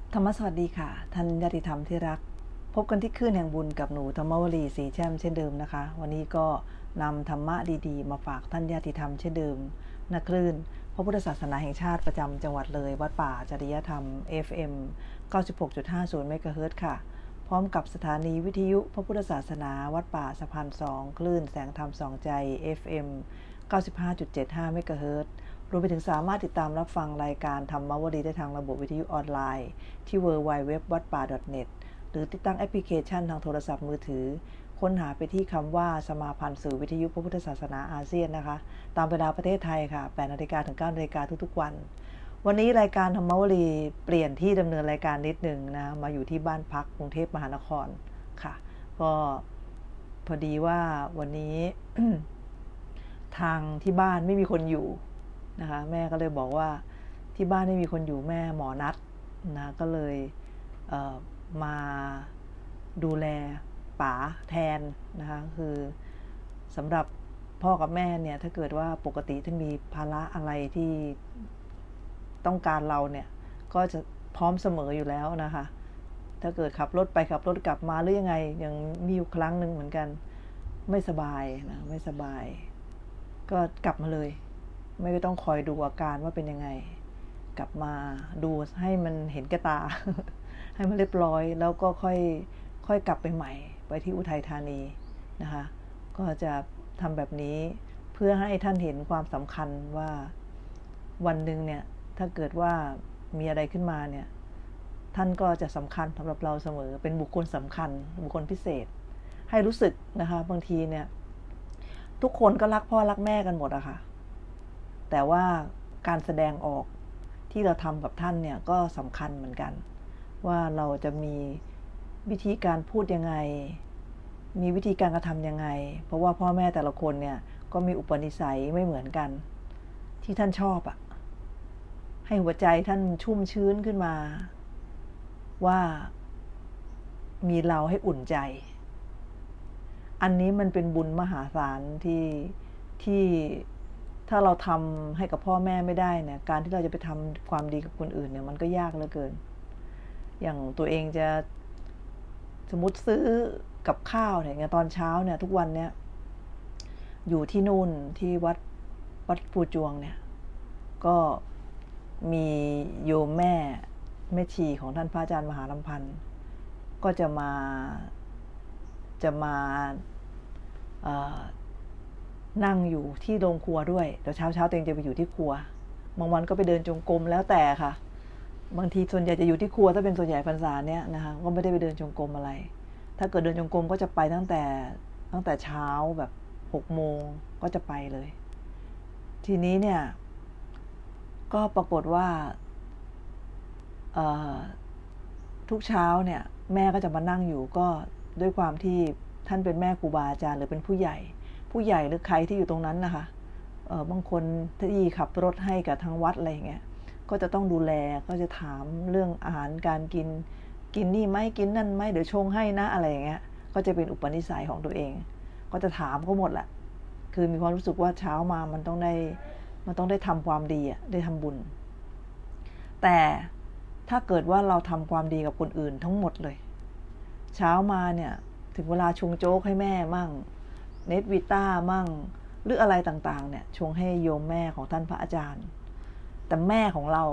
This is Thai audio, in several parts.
ธรรมสวัสดีค่ะท่านญาติธรรมที่รักพบกันที่คลื่นแห่งบุญกับหนูธรรมวลีสีแช่มเช่นเดิมนะคะวันนี้ก็นำธรรมะดีๆมาฝากท่านญาติธรรมเช่นเดิมณคลื่นพระพุทธศาสนาแห่งชาติประจำจังหวัดเลยวัดป่าจริยธรรม FM 96.50 เมกะเฮิรตซ์ค่ะพร้อมกับสถานีวิทยุพระพุทธศาสนาวัดป่าสะพาน2คลื่นแสงธรรมสองใจ FM 95.75 เมกะเฮิรตซ์รวมไปถึงสามารถติดตามรับฟังรายการธรรมวลีได้ทางระบบวิทยุออนไลน์ที่ www.wadpa.net หรือติดตั้งแอปพลิเคชันทางโทรศัพท์มือถือค้นหาไปที่คำว่าสมาพันธ์สื่อวิทยุพระพุทธศาสนาอาเซียนนะคะตามเวลาประเทศไทยค่ะ 8 นาฬิกาถึง 9 นาฬิกาทุกๆวันวันนี้รายการธรรมวลีเปลี่ยนที่ดำเนินรายการนิดหนึ่งนะมาอยู่ที่บ้านพักกรุงเทพมหานครค่ะก็พอดีว่าวันนี้ ทางที่บ้านไม่มีคนอยู่นะคะแม่ก็เลยบอกว่าที่บ้านไม่มีคนอยู่แม่หมอนัดนะก็เลยมาดูแลป๋าแทนนะคะคือสำหรับพ่อกับแม่เนี่ยถ้าเกิดว่าปกติถ้ามีภาระอะไรที่ต้องการเราเนี่ยก็จะพร้อมเสมออยู่แล้วนะคะถ้าเกิดขับรถไปขับรถกลับมาหรือยังไงยังมีอยู่ครั้งหนึ่งเหมือนกันไม่สบายนะไม่สบายก็กลับมาเลยไม่ต้องคอยดูอาการว่าเป็นยังไงกลับมาดูให้มันเห็นแก่ตา ให้มันเรียบร้อยแล้วก็ค่อยกลับไปใหม่ไปที่อุทัยธานีนะคะก็จะทำแบบนี้เพื่อให้ท่านเห็นความสำคัญว่าวันหนึ่งเนี่ยถ้าเกิดว่ามีอะไรขึ้นมาเนี่ยท่านก็จะสำคัญสำหรับเราเสมอเป็นบุคคลสำคัญบุคคลพิเศษให้รู้สึกนะคะบางทีเนี่ยทุกคนก็รักพ่อรักแม่กันหมดอะค่ะแต่ว่าการแสดงออกที่เราทำกับท่านเนี่ยก็สำคัญเหมือนกันว่าเราจะมีวิธีการพูดยังไงมีวิธีการกระทำยังไงเพราะว่าพ่อแม่แต่ละคนเนี่ยก็มีอุปนิสัยไม่เหมือนกันที่ท่านชอบอะให้หัวใจท่านชุ่มชื้นขึ้นมาว่ามีเราให้อุ่นใจอันนี้มันเป็นบุญมหาศาลที่ถ้าเราทำให้กับพ่อแม่ไม่ได้เนี่ยการที่เราจะไปทำความดีกับคนอื่นเนี่ยมันก็ยากเหลือเกินอย่างตัวเองจะสมมติซื้อกับข้าวเนี่ยตอนเช้าเนี่ยทุกวันเนี่ยอยู่ที่นู่นที่วัดปูจวงเนี่ยก็มีโยมแม่ชีของท่านพระอาจารย์มหาลำพันธ์ก็จะมานั่งอยู่ที่โรงครัวด้วยแต่เช้าตัวเองจะไปอยู่ที่ครัวบางวันก็ไปเดินจงกรมแล้วแต่ค่ะบางทีส่วนใหญ่จะอยู่ที่ครัวถ้าเป็นส่วนใหญ่พรรษาเนี่ยนะคะก็ไม่ได้ไปเดินจงกรมอะไรถ้าเกิดเดินจงกรมก็จะไปตั้งแต่เช้าแบบ6 โมงก็จะไปเลยทีนี้เนี่ยก็ปรากฏว่าทุกเช้าเนี่ยแม่ก็จะมานั่งอยู่ก็ด้วยความที่ท่านเป็นแม่ครูบาอาจารย์หรือเป็นผู้ใหญ่หรือใครที่อยู่ตรงนั้นนะคะบางคนที่ขับรถให้กับทางวัดอะไรอย่างเงี้ยก็จะต้องดูแลก็จะถามเรื่องอาหารการกินนี่ไหมกินนั่นไหมเดี๋ยวชงให้นะอะไรอย่างเงี้ยก็จะเป็นอุปนิสัยของตัวเองก็จะถามเขาหมดแหละคือมีความรู้สึกว่าเช้ามามันต้องได้ทำความดีได้ทำบุญแต่ถ้าเกิดว่าเราทำความดีกับคนอื่นทั้งหมดเลยเช้ามาเนี่ยถึงเวลาชงโจ๊กให้แม่มั่งเนตวิต้ามั่งหรืออะไรต่างๆเนี่ยชงให้โยมแม่ของท่านพระอาจารย์แต่แม่ของเรา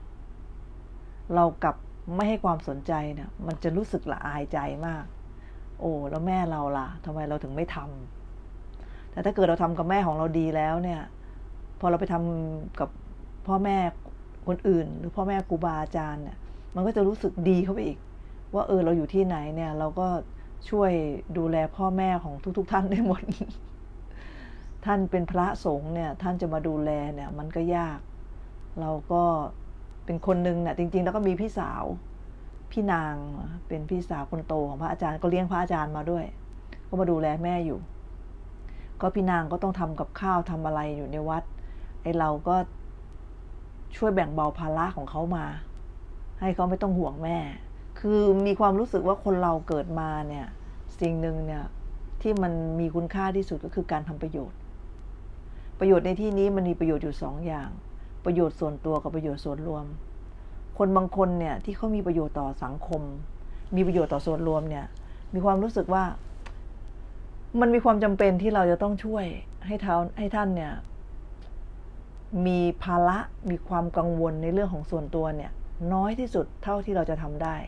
กลับไม่ให้ความสนใจเนี่ยมันจะรู้สึกละอายใจมากโอ้แล้วแม่เราล่ะทำไมเราถึงไม่ทำแต่ถ้าเกิดเราทำกับแม่ของเราดีแล้วเนี่ยพอเราไปทำกับพ่อแม่คนอื่นหรือพ่อแม่ครูบาอาจารย์เนี่ยมันก็จะรู้สึกดีเข้าไปอีกว่าเราอยู่ที่ไหนเนี่ยเราก็ช่วยดูแลพ่อแม่ของทุกท่านได้หมด ท่านเป็นพระสงฆ์เนี่ยท่านจะมาดูแลเนี่ยมันก็ยากเราก็เป็นคนนึงเนี่ยจริงๆแล้วก็มีพี่สาวพี่นางเป็นพี่สาวคนโตของพระอาจารย์ก็เลี้ยงพระอาจารย์มาด้วยก็มาดูแลแม่อยู่ก็พี่นางก็ต้องทำกับข้าวทำอะไรอยู่ในวัดเราก็ช่วยแบ่งเบาภาระของเขามาให้เขาไม่ต้องห่วงแม่คือมีความรู้สึกว่าคนเราเกิดมาเนี่ยสิ่งหนึ่งเนี่ยที่มันมีคุณค่าที่สุดก็คือการทำประโยชน์ในที่นี้มันมีประโยชน์อยู่2 อย่างประโยชน์ส่วนตัวกับประโยชน์ส่วนรวมคนบางคนเนี่ยที่เขามีประโยชน์ต่อสังคมมีประโยชน์ต่อส่วนรวมเนี่ยมีความรู้สึกว่ามันมีความจำเป็นที่เราจะต้องช่วยให้ท่านเนี่ยมีภาระมีความกังวลในเรื่องของส่วนตัวเนี่ยน้อยที่สุดเท่าที่เราจะทำได้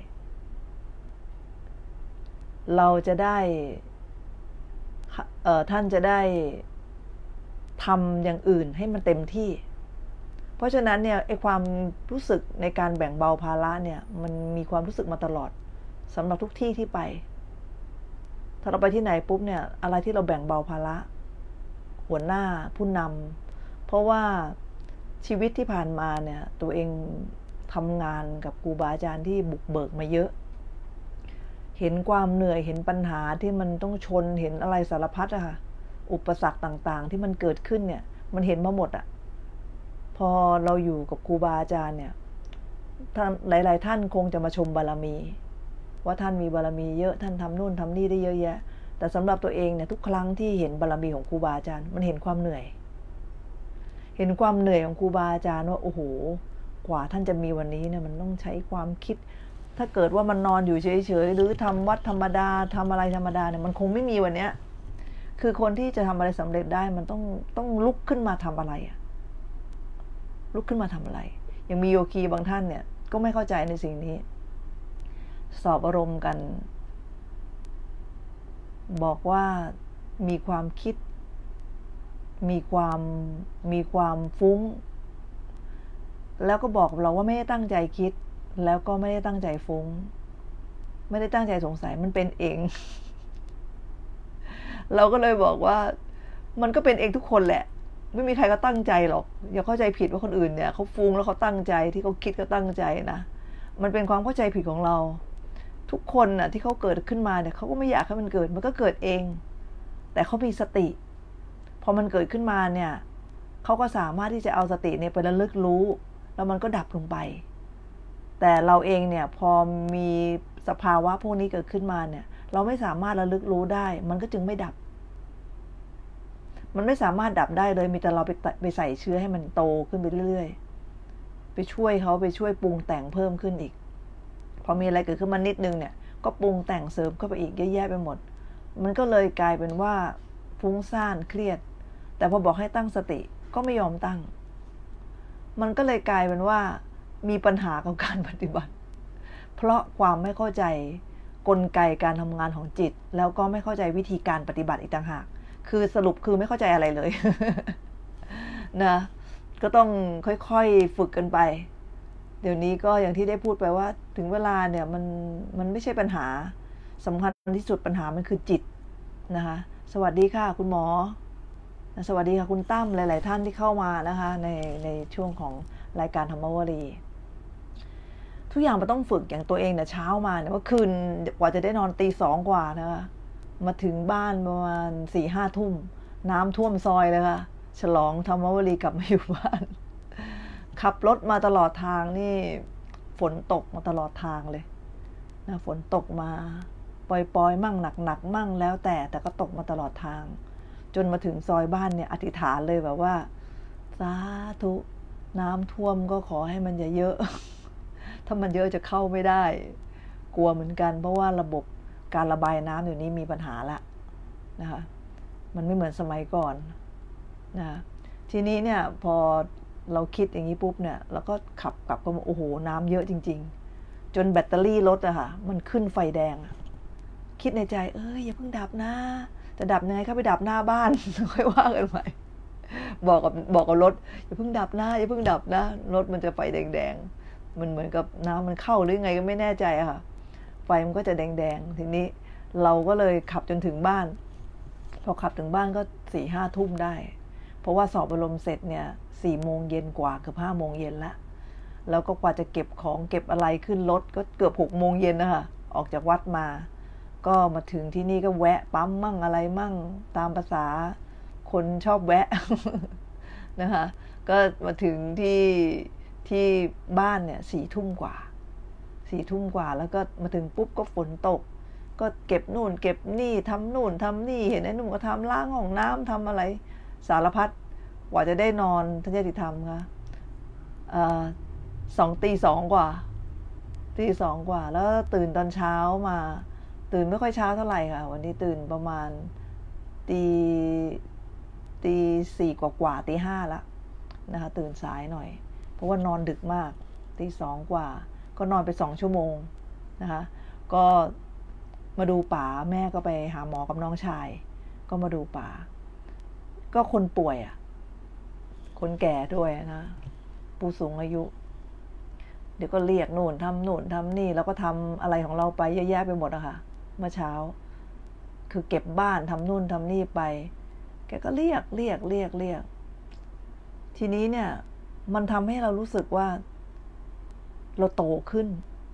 เราจะได้ท่านจะได้ทำอย่างอื่นให้มันเต็มที่เพราะฉะนั้นเนี่ยไอ้ความรู้สึกในการแบ่งเบาภาระเนี่ยมันมีความรู้สึกมาตลอดสำหรับทุกที่ที่ไปถ้าเราไปที่ไหนปุ๊บเนี่ยอะไรที่เราแบ่งเบาภาระหัวหน้าผู้นำเพราะว่าชีวิตที่ผ่านมาเนี่ยตัวเองทำงานกับครูบาอาจารย์ที่บุกเบิกมาเยอะเห็นความเหนื่อยเห็นปัญหาที่มันต้องชนเห็นอะไรสารพัดอะค่ะอุปสรรคต่างๆที่มันเกิดขึ้นเนี่ยมันเห็นมาหมดอะพอเราอยู่กับครูบาอาจารย์เนี่ยหลายๆท่านคงจะมาชมบารมีว่าท่านมีบารมีเยอะท่านทำนู่นทำนี่ได้เยอะแยะแต่สำหรับตัวเองเนี่ยทุกครั้งที่เห็นบารมีของครูบาอาจารย์มันเห็นความเหนื่อยของครูบาอาจารย์ว่าโอ้โหกว่าท่านจะมีวันนี้เนี่ยมันต้องใช้ความคิดถ้าเกิดว่ามันนอนอยู่เฉยๆหรือทำวัดธรรมดาทำอะไรธรรมดาเนี่ยมันคงไม่มีวันเนี้ยคือคนที่จะทำอะไรสำเร็จได้มันต้องลุกขึ้นมาทำอะไรอะลุกขึ้นมาทำอะไรยังมีโยคีบางท่านเนี่ยก็ไม่เข้าใจในสิ่งนี้สอบอารมณ์กันบอกว่ามีความคิดมีความฟุ้งแล้วก็บอกเราว่าไม่ได้ตั้งใจคิดแล้วก็ไม่ได้ตั้งใจฟุ้งไม่ได้ตั้งใจสงสัยมันเป็นเอง เราก็เลยบอกว่ามันก็เป็นเองทุกคนแหละไม่มีใครก็ตั้งใจหรอกอย่าเข้าใจผิดว่าคนอื่นเนี่ยเขาฟุ้งแล้วเขาตั้งใจที่เขาคิดก็ตั้งใจนะมันเป็นความเข้าใจผิดของเราทุกคนน่ะที่เขาเกิดขึ้นมาเนี่ยเขาก็ไม่อยากให้มันเกิดมันก็เกิดเองแต่เขามีสติพอมันเกิดขึ้นมาเนี่ยเขาก็สามารถที่จะเอาสติเนี่ยไประลึกรู้แล้วมันก็ดับลงไปแต่เราเองเนี่ยพอมีสภาวะพวกนี้เกิดขึ้นมาเนี่ยเราไม่สามารถระลึกรู้ได้มันก็จึงไม่ดับมันไม่สามารถดับได้เลยมีแต่เราไปใส่เชื้อให้มันโตขึ้นไปเรื่อยๆไปช่วยเขาไปช่วยปรุงแต่งเพิ่มขึ้นอีกพอมีอะไรเกิดขึ้นมานิดนึงเนี่ยก็ปรุงแต่งเสริมเข้าไปอีกเยอะแยะไปหมดมันก็เลยกลายเป็นว่าฟุ้งซ่านเครียดแต่พอบอกให้ตั้งสติก็ไม่ยอมตั้งมันก็เลยกลายเป็นว่ามีปัญหากับการปฏิบัติเพราะความไม่เข้าใจกลไกการทำงานของจิตแล้วก็ไม่เข้าใจวิธีการปฏิบัติอีกต่างหากคือสรุปคือไม่เข้าใจอะไรเลย นะก็ต้องค่อยๆฝึกกันไปเดี๋ยวนี้ก็อย่างที่ได้พูดไปว่าถึงเวลาเนี่ยมันไม่ใช่ปัญหาสำคัญที่สุดปัญหามันคือจิตนะคะสวัสดีค่ะคุณหมอสวัสดีค่ะคุณตั้มหลายๆท่านที่เข้ามานะคะในช่วงของรายการธรรมวลีทุกอย่างมันต้องฝึกอย่างตัวเองเนี่ยเช้ามาเนี่ยว่าคืนกว่าจะได้นอนตี 2กว่านะคะมาถึงบ้านประมาณ 4-5 ทุ่มน้ำท่วมซอยเลยค่ะฉลองธรรมวลีกลับมาอยู่บ้านขับรถมาตลอดทางนี่ฝนตกมาตลอดทางเลยนะฝนตกมาปล่อยๆมั่งหนักๆมั่งแล้วแต่ก็ตกมาตลอดทางจนมาถึงซอยบ้านเนี่ยอธิษฐานเลยแบบว่าสาธุน้ำท่วมก็ขอให้มันอย่าเยอะ ถ้ามันเยอะจะเข้าไม่ได้กลัวเหมือนกันเพราะว่าระบบการระบายน้ำอยู่นี้มีปัญหาละนะคะมันไม่เหมือนสมัยก่อนนะทีนี้เนี่ยพอเราคิดอย่างนี้ปุ๊บเนี่ยเราก็ขับกลับก็โอ้โหน้ำเยอะจริงๆจนแบตเตอรี่รถอะค่ะมันขึ้นไฟแดงคิดในใจอย่าเพิ่งดับนะจะดับยังไงเข้าไปดับหน้าบ้านค่อยว่ากันใหม่บอกกับรถอย่าเพิ่งดับนะอย่าเพิ่งดับนะรถมันจะไฟแดงๆมันเหมือนกับน้ำมันเข้าหรือไงก็ไม่แน่ใจอะค่ะไฟมันก็จะแดงๆทีนี้เราก็เลยขับจนถึงบ้านพอขับถึงบ้านก็ 4-5 ทุ่มได้เพราะว่าสอบอารมณ์เสร็จเนี่ย4 โมงเย็นกว่าเกือบ5 โมงเย็นละแล้วก็กว่าจะเก็บของเก็บอะไรขึ้นรถก็เกือบ6 โมงเย็นนะคะออกจากวัดมาก็มาถึงที่นี่ก็แวะปั๊มมั่งอะไรมั่งตามภาษาคนชอบแวะ นะคะก็มาถึงที่บ้านเนี่ย4 ทุ่มกว่าแล้วก็มาถึงปุ๊บก็ฝนตกก็เก็บนู่นเก็บนี่ทำนู่นทำนี่เห็นไอ้นุ่มก็ทำล้างห้องน้ำทำอะไรสารพัดกว่าจะได้นอนท่านญาติธรรมค่ะ2 ตี 2กว่าตี 2กว่าแล้วตื่นตอนเช้ามาตื่นไม่ค่อยเช้าเท่าไหร่ค่ะวันนี้ตื่นประมาณตี4กว่าตี 5ละนะคะตื่นสายหน่อยเพราะว่านอนดึกมากตี 2กว่าก็นอนไป2ชั่วโมงนะคะก็มาดูป๋าแม่ก็ไปหาหมอกับน้องชายก็มาดูป๋าก็คนป่วยคนแก่ด้วยนะผู้สูงอายุเดี๋ยวก็เรียกนู่นทำนี่แล้วก็ทำอะไรของเราไปเยอะแยะไปหมดอะค่ะเมื่อเช้าคือเก็บบ้านทำนู่นทำนี่ไปแกก็เรียกทีนี้เนี่ยมันทำให้เรารู้สึกว่าเราโตขึ้น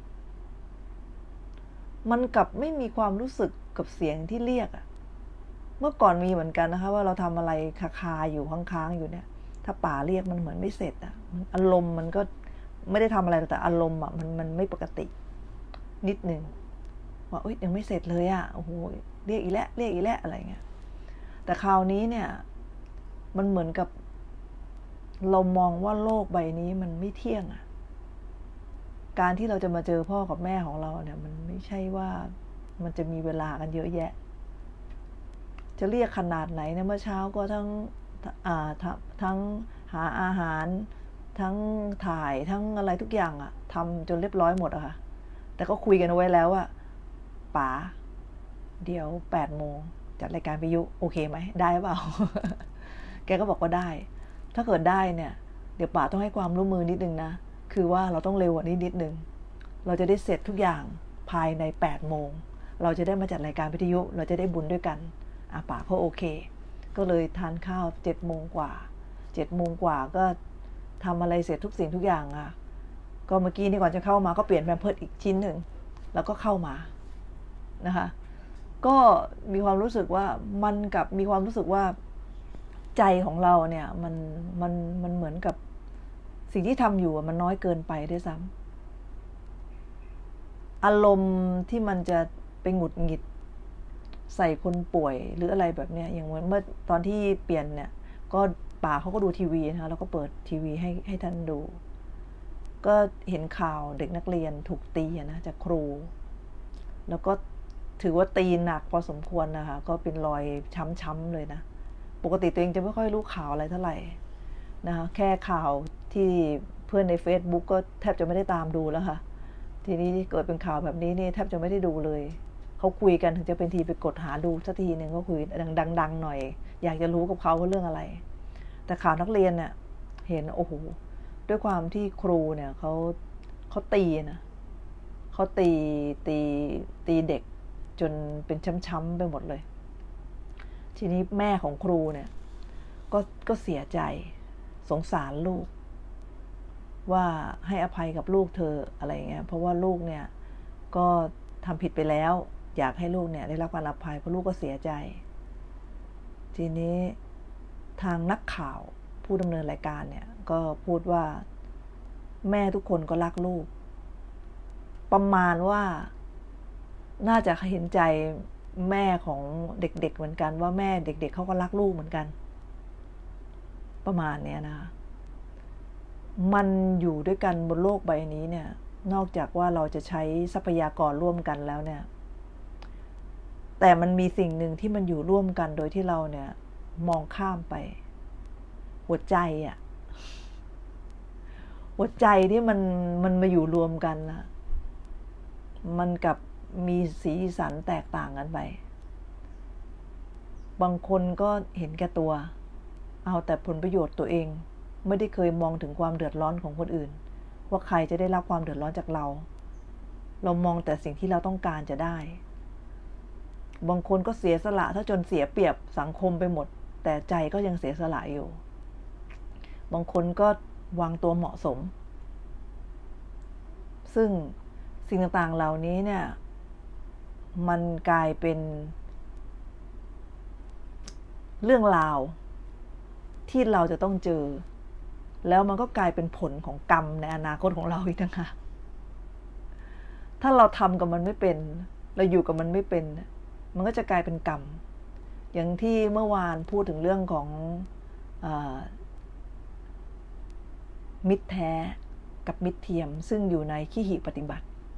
มันกลับไม่มีความรู้สึกกับเสียงที่เรียกเมื่อก่อนมีเหมือนกันนะคะว่าเราทำอะไรคาอยู่ค้างๆอยู่เนี่ยถ้าป๋าเรียกมันเหมือนไม่เสร็จอารมณ์มันก็ไม่ได้ทำอะไรแต่อารมณ์มันไม่ปกตินิดนึงว่ายังไม่เสร็จเลยโอ้โหเรียกอีกแล้วอะไรเงี้ยแต่คราวนี้เนี่ยมันเหมือนกับเรามองว่าโลกใบนี้มันไม่เที่ยงการที่เราจะมาเจอพ่อกับแม่ของเราเนี่ยมันไม่ใช่ว่ามันจะมีเวลากันเยอะแยะจะเรียกขนาดไหนเนี่ยเมื่อเช้าก็ทั้งหาอาหารทั้งถ่ายทั้งอะไรทุกอย่างทำจนเรียบร้อยหมดค่ะแต่ก็คุยกันเอาไว้แล้วว่าป๋าเดี๋ยว8 โมงจัดรายการวิทยุโอเคไหมได้เปล่า แกก็บอกว่าได้ถ้าเกิดได้เนี่ยเดี๋ยวป๋าต้องให้ความร่วมมือนิดนึงนะคือว่าเราต้องเร็วกว่านี้นิดนึงเราจะได้เสร็จทุกอย่างภายใน8 โมงเราจะได้มาจัดรายการวิทยุเราจะได้บุญด้วยกันป๋าเขาโอเคก็เลยทานข้าว7 โมงกว่าก็ทำอะไรเสร็จทุกสิ่งทุกอย่างก็เมื่อกี้นี่ก่อนจะเข้ามาก็เปลี่ยนแพมเพิร์สอีกชิ้นหนึ่งแล้วก็เข้ามานะคะก็มีความรู้สึกว่ามันกับมีความรู้สึกว่าใจของเราเนี่ยมันเหมือนกับสิ่งที่ทำอยู่มันน้อยเกินไปด้วยซ้ำอารมณ์ที่มันจะไปหงุดหงิดใส่คนป่วยหรืออะไรแบบเนี้ยอย่างเมื่อตอนที่เปลี่ยนเนี่ยก็ป๋าเขาก็ดูทีวีนะคะแล้วก็เปิดทีวีให้ท่านดูก็เห็นข่าวเด็กนักเรียนถูกตีนะจากครูแล้วก็ถือว่าตีหนักพอสมควรนะคะก็เป็นรอยช้ำๆเลยนะปกติตัวเองจะไม่ค่อยรู้ข่าวอะไรเท่าไหร่นะคะแค่ข่าวที่เพื่อนใน Facebook ก็แทบจะไม่ได้ตามดูแล้วค่ะทีนี้เกิดเป็นข่าวแบบนี้นี่แทบจะไม่ได้ดูเลยเขาคุยกันถึงจะเป็นทีไปกดหาดูสักทีนึงก็คุยดังๆหน่อยอยากจะรู้กับเขาว่าเรื่องอะไรแต่ข่าวนักเรียนเนี่ยเห็นโอ้โหด้วยความที่ครูเนี่ยเขาตีนะเขาตีเด็กจนเป็นช้ำๆไปหมดเลยทีนี้แม่ของครูเนี่ยก็เสียใจสงสารลูกว่าให้อภัยกับลูกเธออะไรเงี้ยเพราะว่าลูกเนี่ยก็ทำผิดไปแล้วอยากให้ลูกเนี่ยได้รับการอภัยเพราะลูกก็เสียใจทีนี้ทางนักข่าวผู้ดำเนินรายการเนี่ยก็พูดว่าแม่ทุกคนก็รักลูกประมาณว่าน่าจะเห็นใจแม่ของเด็กๆเหมือนกันว่าแม่เด็กๆเขาก็รักลูกเหมือนกันประมาณนี้นะคะมันอยู่ด้วยกันบนโลกใบนี้เนี่ยนอกจากว่าเราจะใช้ทรัพยากรร่วมกันแล้วเนี่ยแต่มันมีสิ่งหนึ่งที่มันอยู่ร่วมกันโดยที่เราเนี่ยมองข้ามไปหัวใจหัวใจที่มันมาอยู่รวมกันนะมันกับมีสีสันแตกต่างกันไปบางคนก็เห็นแก่ตัวเอาแต่ผลประโยชน์ตัวเองไม่ได้เคยมองถึงความเดือดร้อนของคนอื่นว่าใครจะได้รับความเดือดร้อนจากเรามองแต่สิ่งที่เราต้องการจะได้บางคนก็เสียสละถ้าจนเสียเปรียบสังคมไปหมดแต่ใจก็ยังเสียสละอยู่บางคนก็วางตัวเหมาะสมซึ่งสิ่งต่างๆเหล่านี้เนี่ยมันกลายเป็นเรื่องราวที่เราจะต้องเจอแล้วมันก็กลายเป็นผลของกรรมในอนาคตของเราอีกต่างหากถ้าเราทำกับมันไม่เป็นเราอยู่กับมันไม่เป็นมันก็จะกลายเป็นกรรมอย่างที่เมื่อวานพูดถึงเรื่องของมิตรแท้กับมิตรเทียมซึ่งอยู่ในขีหิปฏิบัติ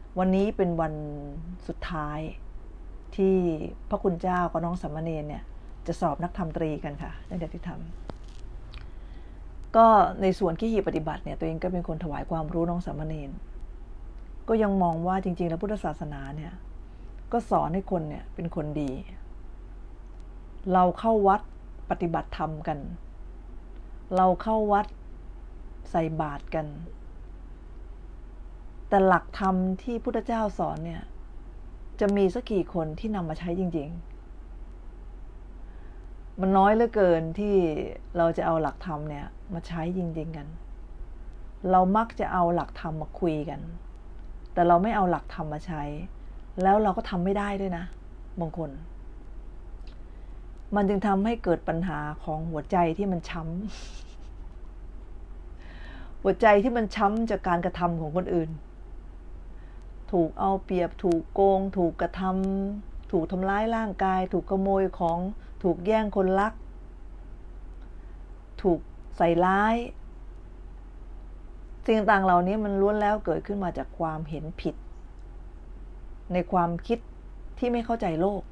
วันนี้เป็นวันสุดท้ายที่พระคุณเจ้ากับน้องสามเณรเนี่ยจะสอบนักธรรมตรีกันค่ะในเดือนที่ทำก็ในส่วนที่ปฏิบัติเนี่ยตัวเองก็เป็นคนถวายความรู้น้องสามเณรก็ยังมองว่าจริงๆแล้วพุทธศาสนาเนี่ยก็สอนให้คนเนี่ยเป็นคนดีเราเข้าวัดปฏิบัติธรรมกันเราเข้าวัดใส่บาตรกันแต่หลักธรรมที่พุทธเจ้าสอนเนี่ยจะมีสักกี่คนที่นำมาใช้จริงๆมันน้อยเหลือเกินที่เราจะเอาหลักธรรมเนี่ยมาใช้จริงๆกันเรามักจะเอาหลักธรรมมาคุยกันแต่เราไม่เอาหลักธรรมมาใช้แล้วเราก็ทำไม่ได้ด้วยนะบางคนมันจึงทำให้เกิดปัญหาของหัวใจที่มันช้ำหัวใจที่มันช้ำจากการกระทำของคนอื่นถูกเอาเปรียบถูกโกงถูกกระทำถูกทำร้ายร่างกายถูกขโมยของถูกแย่งคนรักถูกใส่ร้ายสิ่งต่างๆเหล่านี้มันล้วนแล้วเกิดขึ้นมาจากความเห็นผิดในความคิดที่ไม่เข้าใจโลก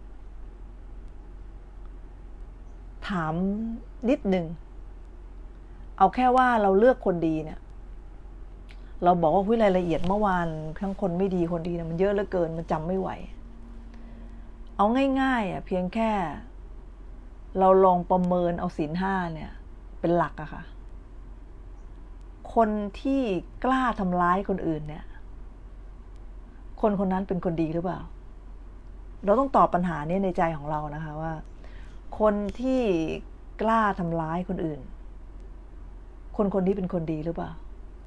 ถามนิดหนึ่งเอาแค่ว่าเราเลือกคนดีเนี่ยเราบอกว่าหุ้ยรายละเอียดเมื่อวานทั้งคนไม่ดีคนดีเนี่ยมันเยอะเหลือเกินมันจำไม่ไหวเอาง่ายๆเพียงแค่เราลองประเมินเอาศีลห้าเนี่ยเป็นหลักอะค่ะคนที่กล้าทำร้ายคนอื่นเนี่ยคนคนนั้นเป็นคนดีหรือเปล่าเราต้องตอบปัญหานี้ในใจของเรานะคะว่าคนที่กล้าทำร้ายคนอื่นคนคนนี้เป็นคนดีหรือเปล่า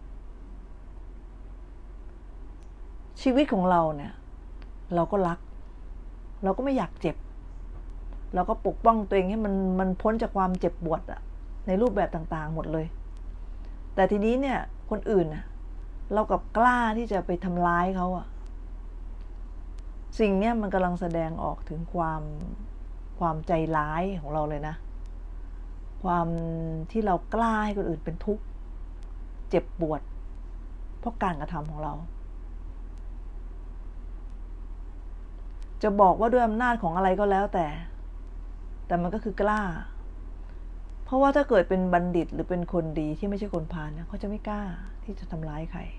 ชีวิตของเราเนี่ยเราก็รักเราก็ไม่อยากเจ็บเราก็ปกป้องตัวเองให้มันพ้นจากความเจ็บปวดอะในรูปแบบต่างๆหมดเลยแต่ทีนี้เนี่ยคนอื่นน่ะเรากับกล้าที่จะไปทำร้ายเขาอะสิ่งเนี้ยมันกำลังแสดงออกถึงความใจร้ายของเราเลยนะความที่เรากล้าให้คนอื่นเป็นทุกข์เจ็บปวดเพราะการกระทำของเราจะบอกว่าด้วยอำนาจของอะไรก็แล้วแต่มันก็คือกล้าเพราะว่าถ้าเกิดเป็นบัณฑิตหรือเป็นคนดีที่ไม่ใช่คนพาลเนี่ยเขาจะไม่กล้าที่จะทำร้ายใคร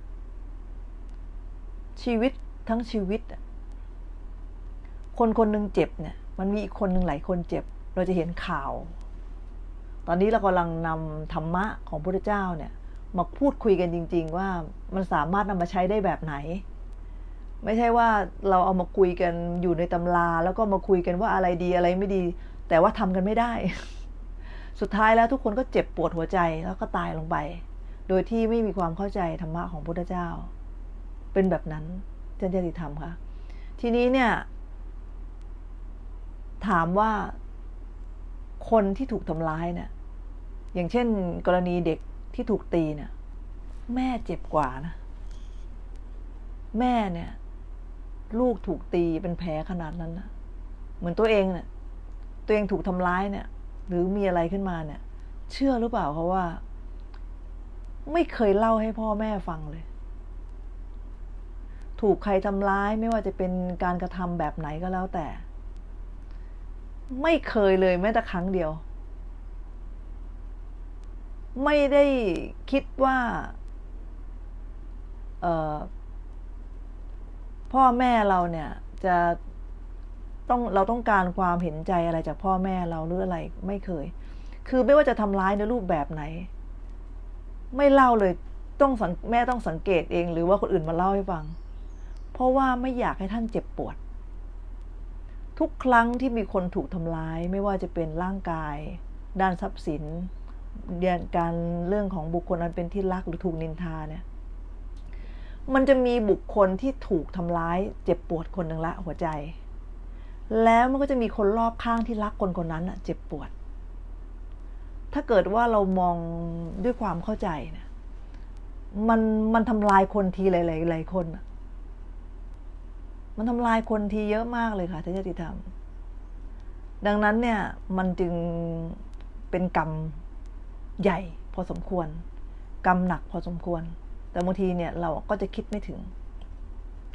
ชีวิตทั้งชีวิตคนคนหนึ่งเจ็บเนี่ยมันมีอีกคนหนึ่งหลายคนเจ็บเราจะเห็นข่าวตอนนี้เรากำลังนำธรรมะของพระพุทธเจ้าเนี่ยมาพูดคุยกันจริงๆว่ามันสามารถนำมาใช้ได้แบบไหนไม่ใช่ว่าเราเอามาคุยกันอยู่ในตำราแล้วก็มาคุยกันว่าอะไรดีอะไรไม่ดีแต่ว่าทำกันไม่ได้สุดท้ายแล้วทุกคนก็เจ็บปวดหัวใจแล้วก็ตายลงไปโดยที่ไม่มีความเข้าใจธรรมะของพระพุทธเจ้าเป็นแบบนั้นจริยธรรมค่ะทีนี้เนี่ยถามว่าคนที่ถูกทำร้ายเนี่ยอย่างเช่นกรณีเด็กที่ถูกตีเนี่ยแม่เจ็บกว่านะแม่เนี่ยลูกถูกตีเป็นแผลขนาดนั้นนะเหมือนตัวเองเนี่ยตัวเองถูกทำร้ายเนี่ยหรือมีอะไรขึ้นมาเนี่ยเชื่อหรือเปล่าเขาว่าไม่เคยเล่าให้พ่อแม่ฟังเลยถูกใครทำร้ายไม่ว่าจะเป็นการกระทำแบบไหนก็แล้วแต่ไม่เคยเลยแม้แต่ครั้งเดียวไม่ได้คิดว่าพ่อแม่เราเนี่ยจะเราต้องการความเห็นใจอะไรจากพ่อแม่เราหรืออะไรไม่เคยคือไม่ว่าจะทำร้ายในรูปแบบไหนไม่เล่าเลยแม่ต้องสังเกตเองหรือว่าคนอื่นมาเล่าให้ฟังเพราะว่าไม่อยากให้ท่านเจ็บปวดทุกครั้งที่มีคนถูกทำร้ายไม่ว่าจะเป็นร่างกายด้านทรัพย์สินการเรื่องของบุคคลอันเป็นที่รักหรือถูกนินทาเนี่ยมันจะมีบุคคลที่ถูกทำร้ายเจ็บปวดคนหนึ่งละหัวใจแล้วมันก็จะมีคนรอบข้างที่รักคนคนนั้นเจ็บปวดถ้าเกิดว่าเรามองด้วยความเข้าใจเนี่ยมันทำลายคนทีหลายคนมันทำลายคนทีเยอะมากเลยค่ะที่จะทำดังนั้นเนี่ยมันจึงเป็นกรรมใหญ่พอสมควรกรรมหนักพอสมควรแต่บางทีเนี่ยเราก็จะคิดไม่ถึง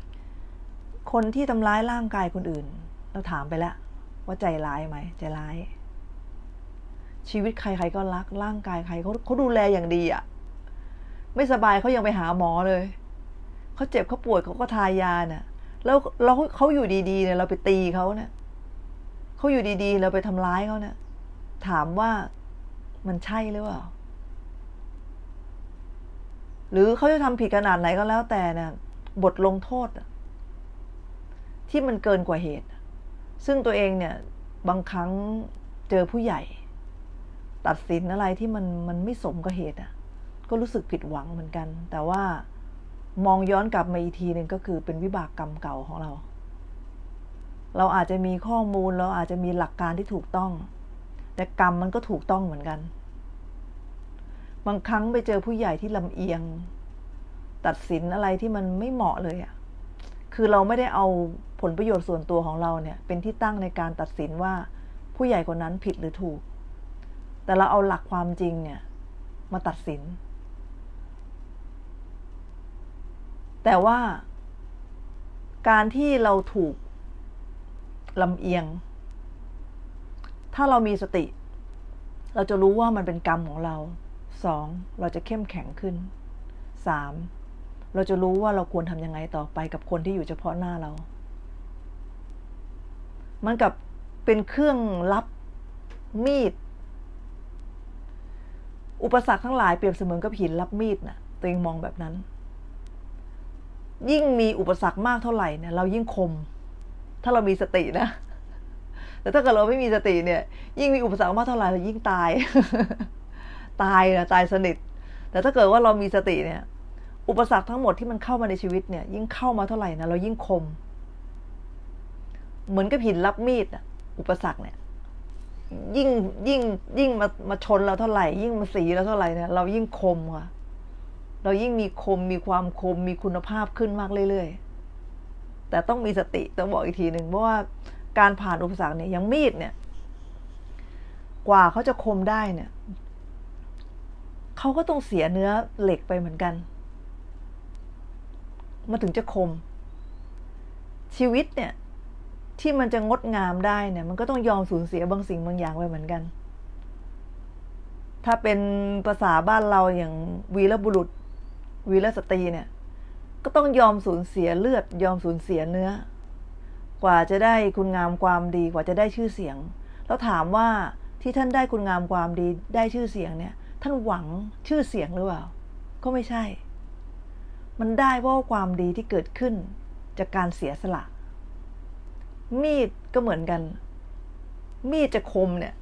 คนที่ทำร้ายร่างกายคนอื่นเราถามไปแล้วว่าใจร้ายไหมใจร้ายชีวิตใครๆก็รักร่างกายใครเขาดูแลอย่างดีอ่ะไม่สบายเขายังไปหาหมอเลยเขาเจ็บเขาปวดเขาก็ทายาเนี่ยแล้วเขาอยู่ดีๆเนี่ยเราไปตีเขาเนี่ยเขาอยู่ดีๆเราไปทำร้ายเขาเนี่ยถามว่ามันใช่หรือเปล่าหรือเขาจะทำผิดขนาดไหนก็แล้วแต่เนี่ยบทลงโทษที่มันเกินกว่าเหตุซึ่งตัวเองเนี่ยบางครั้งเจอผู้ใหญ่ตัดสินอะไรที่มันไม่สมกับเหตุก็รู้สึกผิดหวังเหมือนกันแต่ว่ามองย้อนกลับมาอีกทีนึงก็คือเป็นวิบากกรรมเก่าของเราอาจจะมีข้อมูลเราอาจจะมีหลักการที่ถูกต้องแต่กรรมมันก็ถูกต้องเหมือนกันบางครั้งไปเจอผู้ใหญ่ที่ลำเอียงตัดสินอะไรที่มันไม่เหมาะเลยคือเราไม่ได้เอาผลประโยชน์ส่วนตัวของเราเนี่ยเป็นที่ตั้งในการตัดสินว่าผู้ใหญ่คนนั้นผิดหรือถูกแต่เราเอาหลักความจริงเนี่ยมาตัดสินแต่ว่าการที่เราถูกลำเอียงถ้าเรามีสติเราจะรู้ว่ามันเป็นกรรมของเรา2เราจะเข้มแข็งขึ้น3เราจะรู้ว่าเราควรทำยังไงต่อไปกับคนที่อยู่เฉพาะหน้าเรามันกับเป็นเครื่องลับมีดอุปสรรคทั้งหลายเปรียบเสมือนกับหินรับมีดน่ะตัวเองมองแบบนั้นยิ่งมีอุปสรรคมากเท่าไหร่เนี่ยเรายิ่งคมถ้าเรามีสตินะแต่ถ้าเกิดเราไม่มีสติเนี่ยยิ่งมีอุปสรรคมากเท่าไหร่เรายิ่งตาย ตายสนิทแต่ถ้าเกิดว่าเรามีสติเนี่ยอุปสรรคทั้งหมดที่มันเข้ามาในชีวิตเนี่ยยิ่งเข้ามาเท่าไหร่นะเรายิ่งคมเหมือนกับหินรับมีดอุปสรรคเนี่ยยิ่งมาชนเราเท่าไหร่ยิ่งมาสีเราเท่าไหร่เนี่ยเรายิ่งคมค่ะเรายิ่งมีความคมมีคุณภาพขึ้นมากเรื่อยๆแต่ต้องมีสติต้องบอกอีกทีหนึ่งเพราะว่าการผ่านอุปสรรคเนี่ยอย่างมีดเนี่ยกว่าเขาจะคมได้เนี่ยเขาก็ต้องเสียเนื้อเหล็กไปเหมือนกันมาถึงจะคมชีวิตเนี่ยที่มันจะงดงามได้เนี่ยมันก็ต้องยอมสูญเสียบางสิ่งบางอย่างไปเหมือนกันถ้าเป็นภาษาบ้านเราอย่างวีรบุรุษวีรสตรีเนี่ยก็ต้องยอมสูญเสียเลือดยอมสูญเสียเนื้อกว่าจะได้คุณงามความดีกว่าจะได้ชื่อเสียงแล้วถามว่าที่ท่านได้คุณงามความดีได้ชื่อเสียงเนี่ยท่านหวังชื่อเสียงหรือเปล่าก็ไม่ใช่มันได้เพราะความดีที่เกิดขึ้นจากการเสียสละมีดก็เหมือนกันมีดจะคมเนี่ย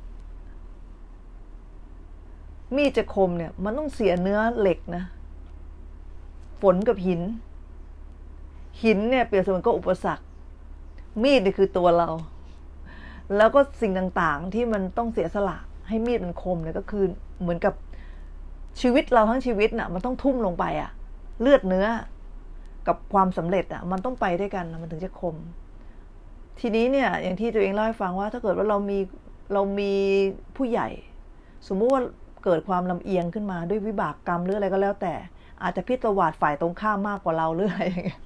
มันต้องเสียเนื้อเหล็กนะฝนกับหินเนี่ยเปรียบเสมือนก็อุปสรรคมีดนี่คือตัวเราแล้วก็สิ่งต่างๆที่มันต้องเสียสละให้มีดมันคมเนี่ยก็คือเหมือนกับชีวิตเราทั้งชีวิตน่ะมันต้องทุ่มลงไปเลือดเนื้อกับความสำเร็จมันต้องไปด้วยกันมันถึงจะคมทีนี้เนี่ยอย่างที่ตัวเองเล่าให้ฟังว่าถ้าเกิดว่าเรามีผู้ใหญ่สมมุติว่าเกิดความลำเอียงขึ้นมาด้วยวิบากกรรมหรืออะไรก็แล้วแต่อาจจะพิจารณาฝ่ายตรงข้ามมากกว่าเราหรืออะไรอย่างเงี้ย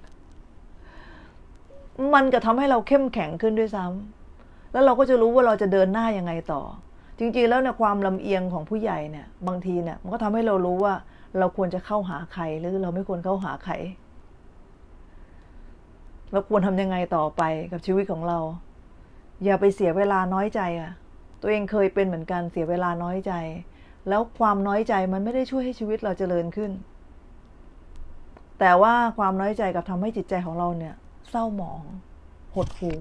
มันจะทำให้เราเข้มแข็งขึ้นด้วยซ้ำแล้วเราก็จะรู้ว่าเราจะเดินหน้ายังไงต่อจริงๆแล้วเนี่ยความลำเอียงของผู้ใหญ่เนี่ยบางทีเนี่ยมันก็ทำให้เรารู้ว่าเราควรจะเข้าหาใครหรือเราไม่ควรเข้าหาใครเราควรทำยังไงต่อไปกับชีวิตของเราอย่าไปเสียเวลาน้อยใจตัวเองเคยเป็นเหมือนกันเสียเวลาน้อยใจแล้วความน้อยใจมันไม่ได้ช่วยให้ชีวิตเราเจริญขึ้นแต่ว่าความน้อยใจกับทำให้จิตใจของเราเนี่ยเศร้าหมองหดหู่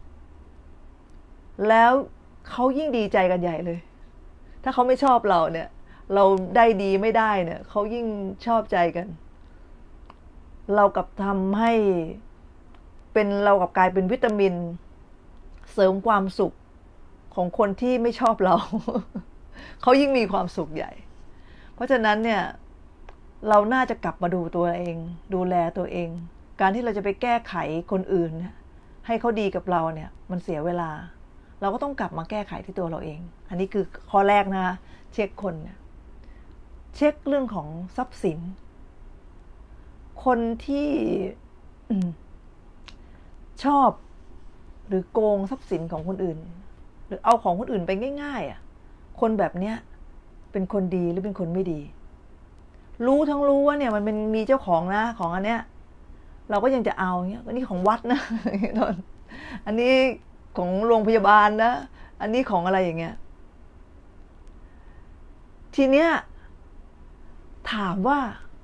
แล้วเขายิ่งดีใจกันใหญ่เลยถ้าเขาไม่ชอบเราเนี่ยเราได้ดีไม่ได้เนี่ยเขายิ่งชอบใจกันเรากับทำให้เรากับกลายเป็นวิตามินเสริมความสุขของคนที่ไม่ชอบเรา เขายิ่งมีความสุขใหญ่เพราะฉะนั้นเนี่ยเราน่าจะกลับมาดูตัวเองดูแลตัวเองการที่เราจะไปแก้ไขคนอื่นให้เขาดีกับเราเนี่ยมันเสียเวลาเราก็ต้องกลับมาแก้ไขที่ตัวเราเองอันนี้คือข้อแรกนะเช็คคนเนี่ยเช็คเรื่องของทรัพย์สินคนที่ชอบหรือโกงทรัพย์สินของคนอื่นหรือเอาของคนอื่นไปง่ายๆคนแบบเนี้ยเป็นคนดีหรือเป็นคนไม่ดีรู้ทั้งรู้ว่าเนี่ยมันเป็นมีเจ้าของนะของอันเนี้ยเราก็ยังจะเอาเงี้ยอันนี้ของวัดนะอันนี้ของโรงพยาบาลนะอันนี้ของอะไรอย่างเงี้ยทีเนี้ยถามว่า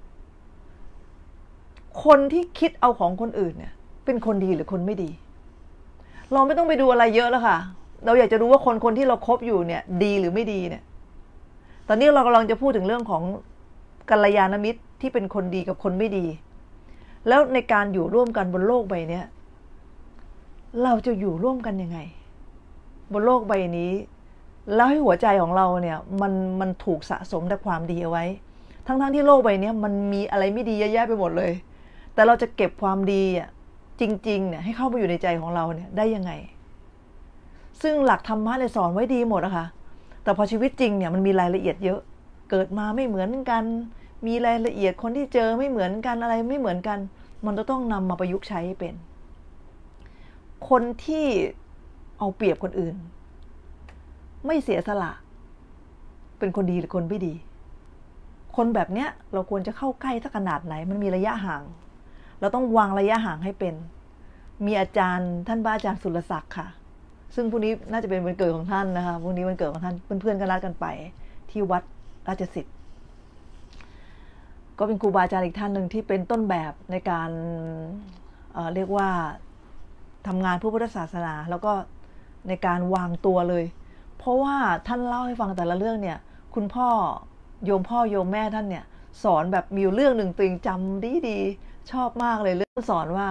คนที่คิดเอาของคนอื่นเนี่ยเป็นคนดีหรือคนไม่ดีเราไม่ต้องไปดูอะไรเยอะแล้วค่ะเราอยากจะรู้ว่าคนที่เราคบอยู่เนี่ยดีหรือไม่ดีเนี่ยตอนนี้เรากำลังจะพูดถึงเรื่องของกัลยาณมิตรที่เป็นคนดีกับคนไม่ดีแล้วในการอยู่ร่วมกันบนโลกใบนี้เราจะอยู่ร่วมกันยังไงบนโลกใบนี้แล้วให้หัวใจของเราเนี่ยมันถูกสะสมแต่ความดีเอาไว้ทั้งที่โลกใบนี้มันมีอะไรไม่ดีเยอะแยะไปหมดเลยแต่เราจะเก็บความดีจริงๆเนี่ยให้เข้ามาอยู่ในใจของเราเนี่ยได้ยังไงซึ่งหลักธรรมะเนี่ยสอนไว้ดีหมดนะคะแต่พอชีวิตจริงเนี่ยมันมีรายละเอียดเยอะเกิดมาไม่เหมือนกันมีรายละเอียดคนที่เจอไม่เหมือนกันอะไรไม่เหมือนกันมันจะต้องนำมาประยุกต์ใช้เป็นคนที่เอาเปรียบคนอื่นไม่เสียสละเป็นคนดีหรือคนไม่ดีคนแบบเนี้ยเราควรจะเข้าใกล้สักขนาดไหนมันมีระยะห่างเราต้องวางระยะห่างให้เป็นมีอาจารย์ท่านพระอาจารย์สุรศักดิ์ค่ะซึ่งพรุ่งนี้น่าจะเป็นวันเกิดของท่านนะคะพรุ่งนี้วันเกิดของท่านเพื่อนๆก็นัดกันไปที่วัดราชสิทธิ์ก็เป็นครูบาอาจารย์อีกท่านหนึ่งที่เป็นต้นแบบในการเรียกว่าทำงานพุทธศาสนาแล้วก็ในการวางตัวเลยเพราะว่าท่านเล่าให้ฟังแต่ละเรื่องเนี่ยคุณพ่อโยมแม่ท่านเนี่ยสอนแบบมีเรื่องหนึ่งตัวเองจำดีชอบมากเลยเรื่องสอนว่า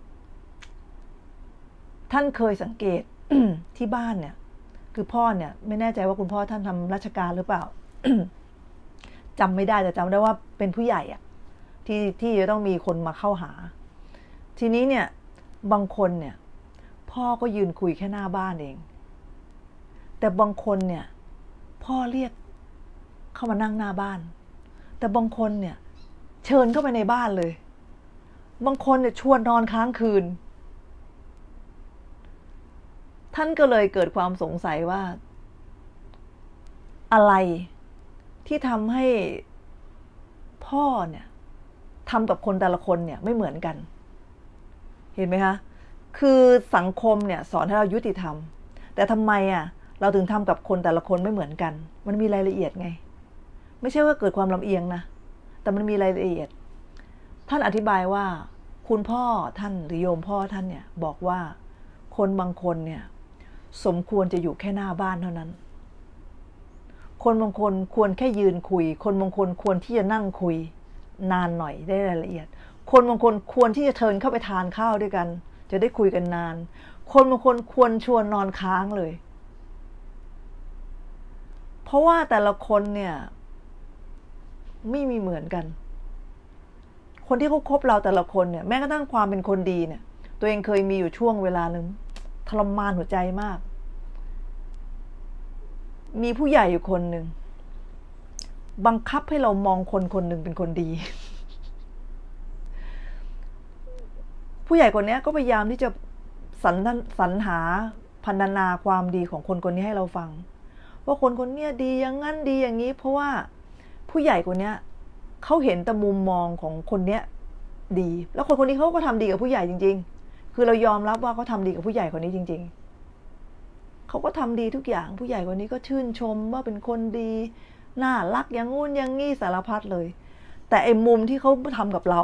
ท่านเคยสังเกต ที่บ้านเนี่ยคือพ่อเนี่ยไม่แน่ใจว่าคุณพ่อท่านทำราชการหรือเปล่า จำไม่ได้แต่จำได้ว่าเป็นผู้ใหญ่ที่จะต้องมีคนมาเข้าหาทีนี้เนี่ยบางคนเนี่ยพ่อก็ยืนคุยแค่หน้าบ้านเองแต่บางคนเนี่ยพ่อเรียกเข้ามานั่งหน้าบ้านแต่บางคนเนี่ยเชิญเข้าไปในบ้านเลยบางคนเนี่ยชวนนอนค้างคืนท่านก็เลยเกิดความสงสัยว่าอะไรที่ทำให้พ่อเนี่ยทำกับคนแต่ละคนเนี่ยไม่เหมือนกันเห็นไหมคะคือสังคมเนี่ยสอนให้เรายุติธรรมแต่ทำไมเราถึงทำกับคนแต่ละคนไม่เหมือนกันมันมีรายละเอียดไงไม่ใช่ว่าเกิดความลำเอียงนะแต่มันมีรายละเอียดท่านอธิบายว่าคุณพ่อท่านหรือโยมพ่อท่านเนี่ยบอกว่าคนบางคนเนี่ยสมควรจะอยู่แค่หน้าบ้านเท่านั้นคนบางคนควรแค่ยืนคุยคนบางคนควรที่จะนั่งคุยนานหน่อยได้รายละเอียดคนบางคนควรที่จะเชิญเข้าไปทานข้าวด้วยกันจะได้คุยกันนานคนบางคนควรชวนนอนค้างเลยเพราะว่าแต่ละคนเนี่ยไม่มีเหมือนกันคนที่เขาคบเราแต่ละคนเนี่ยแม้กระทั่งความเป็นคนดีเนี่ยตัวเองเคยมีอยู่ช่วงเวลาหนึ่งทรมานหัวใจมากมีผู้ใหญ่อยู่คนหนึ่งบังคับให้เรามองคนคนหนึ่งเป็นคนดีผู้ใหญ่คนนี้ก็พยายามที่จะสรรหาพรรณนาความดีของคนคนนี้ให้เราฟังว่าคนคนนี้ดีอย่างนั้นดีอย่างนี้เพราะว่าผู้ใหญ่คนนี้เขาเห็นแต่มุมมองของคนเนี้ยดีแล้วคนคนนี้เขาก็ทำดีกับผู้ใหญ่จริงๆคือเรายอมรับว่าเขาทำดีกับผู้ใหญ่คนนี้จริงๆเขาก็ทำดีทุกอย่างผู้ใหญ่คนนี้ก็ชื่นชมว่าเป็นคนดีน่ารักอย่างงู้นอย่างงี้สารพัดเลยแต่ไอ้มุมที่เขาทำกับเรา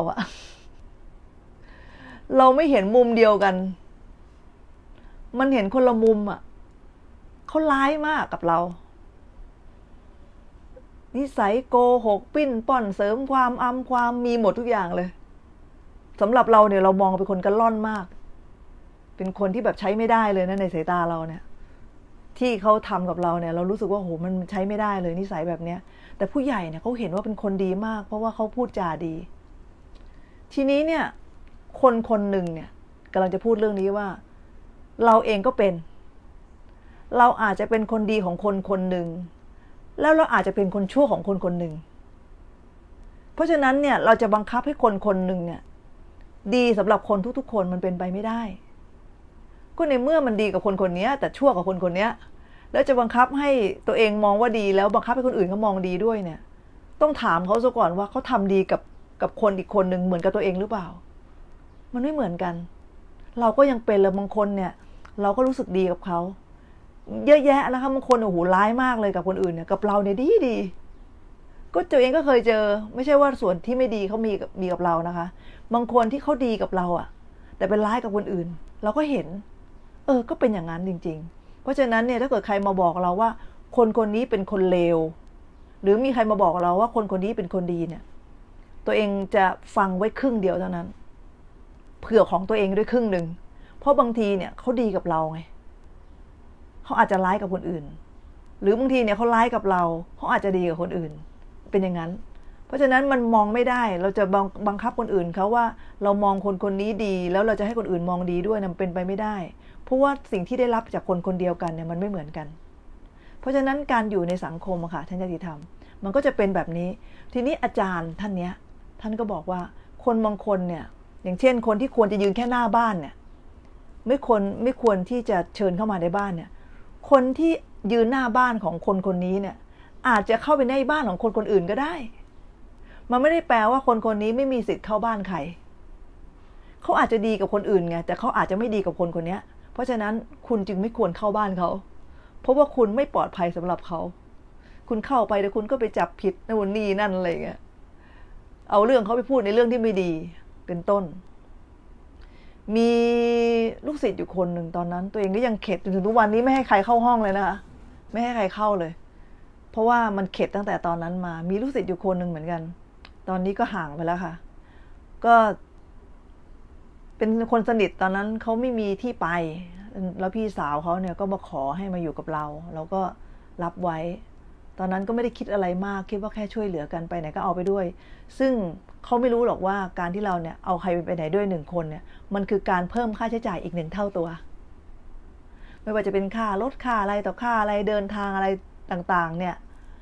เราไม่เห็นมุมเดียวกันมันเห็นคนละมุมเขาร้ายมากกับเรานิสัยโกหกปิ้นป้อนเสริมความอำความมีหมดทุกอย่างเลยสำหรับเราเนี่ยเรามองเป็นคนกระล่อนมากเป็นคนที่แบบใช้ไม่ได้เลยนะในสายตาเราเนี่ยที่เขาทำกับเราเนี่ยเรารู้สึกว่าโหมันใช้ไม่ได้เลยนิสัยแบบเนี้ยแต่ผู้ใหญ่เนี่ยเขาเห็นว่าเป็นคนดีมากเพราะว่าเขาพูดจาดีทีนี้เนี่ยคนคนหนึ่งเนี่ยกำลังจะพูดเรื่องนี้ว่าเราเองก็เป็นเราอาจจะเป็นคนดีของคนคนหนึ่งแล้วเราอาจจะเป็นคนชั่วของคนคนหนึ่งเพราะฉะนั้นเนี่ยเราจะบังคับให้คนคนหนึ่งเนี่ยดีสำหรับคนทุกๆคนมันเป็นไปไม่ได้ก็ในเมื่อมันดีกับคนคนนี้แต่ชั่วกับคนคนนี้แล้วจะบังคับให้ตัวเองมองว่าดีแล้วบังคับให้คนอื่นเขามองดีด้วยเนี่ยต้องถามเขาซะก่อนว่าเขาทำดีกับคนอีกคนหนึ่งเหมือนกับตัวเองหรือเปล่ามันไม่เหมือนกันเราก็ยังเป็นเลยบางคนเนี่ยเราก็รู้สึกดีกับเขาเยอะแยะแล้วค่ะบางคนโอ้โหร้ายมากเลยกับคนอื่นเนี่ยกับเราเนี่ยดีก็ตัวเองก็เคยเจอไม่ใช่ว่าส่วนที่ไม่ดีเขามีกับเรานะคะบางคนที่เขาดีกับเราอะแต่เป็นร้ายกับคนอื่นเราก็เห็นก็เป็นอย่างนั้นจริงๆเพราะฉะนั้นเนี่ยถ้าเกิดใครมาบอกเราว่าคนคนนี้เป็นคนเลวหรือมีใครมาบอกเราว่าคนคนนี้เป็นคนดีเนี่ยตัวเองจะฟังไว้ครึ่งเดียวเท่านั้นเผื่อของตัวเองด้วยครึ่งหนึ่งเพราะบางทีเนี่ยเขาดีกับเราไงเขาอาจจะร้ายกับคนอื่นหรือบางทีเนี่ยเขาร้ายกับเราเขาอาจจะดีกับคนอื่นเป็นอย่างนั้นเพราะฉะนั้นมันมองไม่ได้เราจะบังคับคนอื่นเขาว่าเรามองคนคนนี้ดีแล้วเราจะให้คนอื่นมองดีด้วยมันเป็นไปไม่ได้เพราะว่าสิ่งที่ได้รับจากคนคนเดียวกันเนี่ยมันไม่เหมือนกันเพราะฉะนั้นการอยู่ในสังคมอะค่ะท่านญาติธรรมมันก็จะเป็นแบบนี้ทีนี้อาจารย์ท่านเนี้ยท่านก็บอกว่าคนบางคนเนี่ยอย่างเช่นคนที่ควรจะยืนแค่หน้าบ้านเนี่ยไม่ควรที่จะเชิญเข้ามาในบ้านเนี่ยคนที่ยืนหน้าบ้านของคนคนนี้เนี่ยอาจจะเข้าไปในบ้านของคนคนอื่นก็ได้มันไม่ได้แปลว่าคนคนนี้ไม่มีสิทธิ์เข้าบ้านใครเขาอาจจะดีกับคนอื่นไงแต่เขาอาจจะไม่ดีกับคนคนนี้เพราะฉะนั้นคุณจึงไม่ควรเข้าบ้านเขาเพราะว่าคุณไม่ปลอดภัยสำหรับเขาคุณเข้าไปแต่คุณก็ไปจับผิดนู่นนี่นั่นอะไรเงี้ยเอาเรื่องเขาไปพูดในเรื่องที่ไม่ดีเป็นต้นมีลูกศิษย์อยู่คนหนึ่งตอนนั้นตัวเองก็ยังเข็ดจนถึงทุกวันนี้ไม่ให้ใครเข้าห้องเลยนะคะไม่ให้ใครเข้าเลยเพราะว่ามันเข็ดตั้งแต่ตอนนั้นมามีลูกศิษย์อยู่คนหนึ่งเหมือนกันตอนนี้ก็ห่างไปแล้วค่ะก็เป็นคนสนิทตอนนั้นเขาไม่มีที่ไปแล้วพี่สาวเขาเนี่ยก็มาขอให้มาอยู่กับเราเราก็รับไว้ตอนนั้นก็ไม่ได้คิดอะไรมากคิดว่าแค่ช่วยเหลือกันไปไหนก็เอาไปด้วยซึ่งเขาไม่รู้หรอกว่าการที่เราเนี่ยเอาใครไปไหนด้วย1 คนเนี่ยมันคือการเพิ่มค่าใช้จ่ายอีก1 เท่าตัวไม่ว่าจะเป็นค่ารถค่าอะไรต่อค่าอะไรเดินทางอะไรต่างๆเนี่ย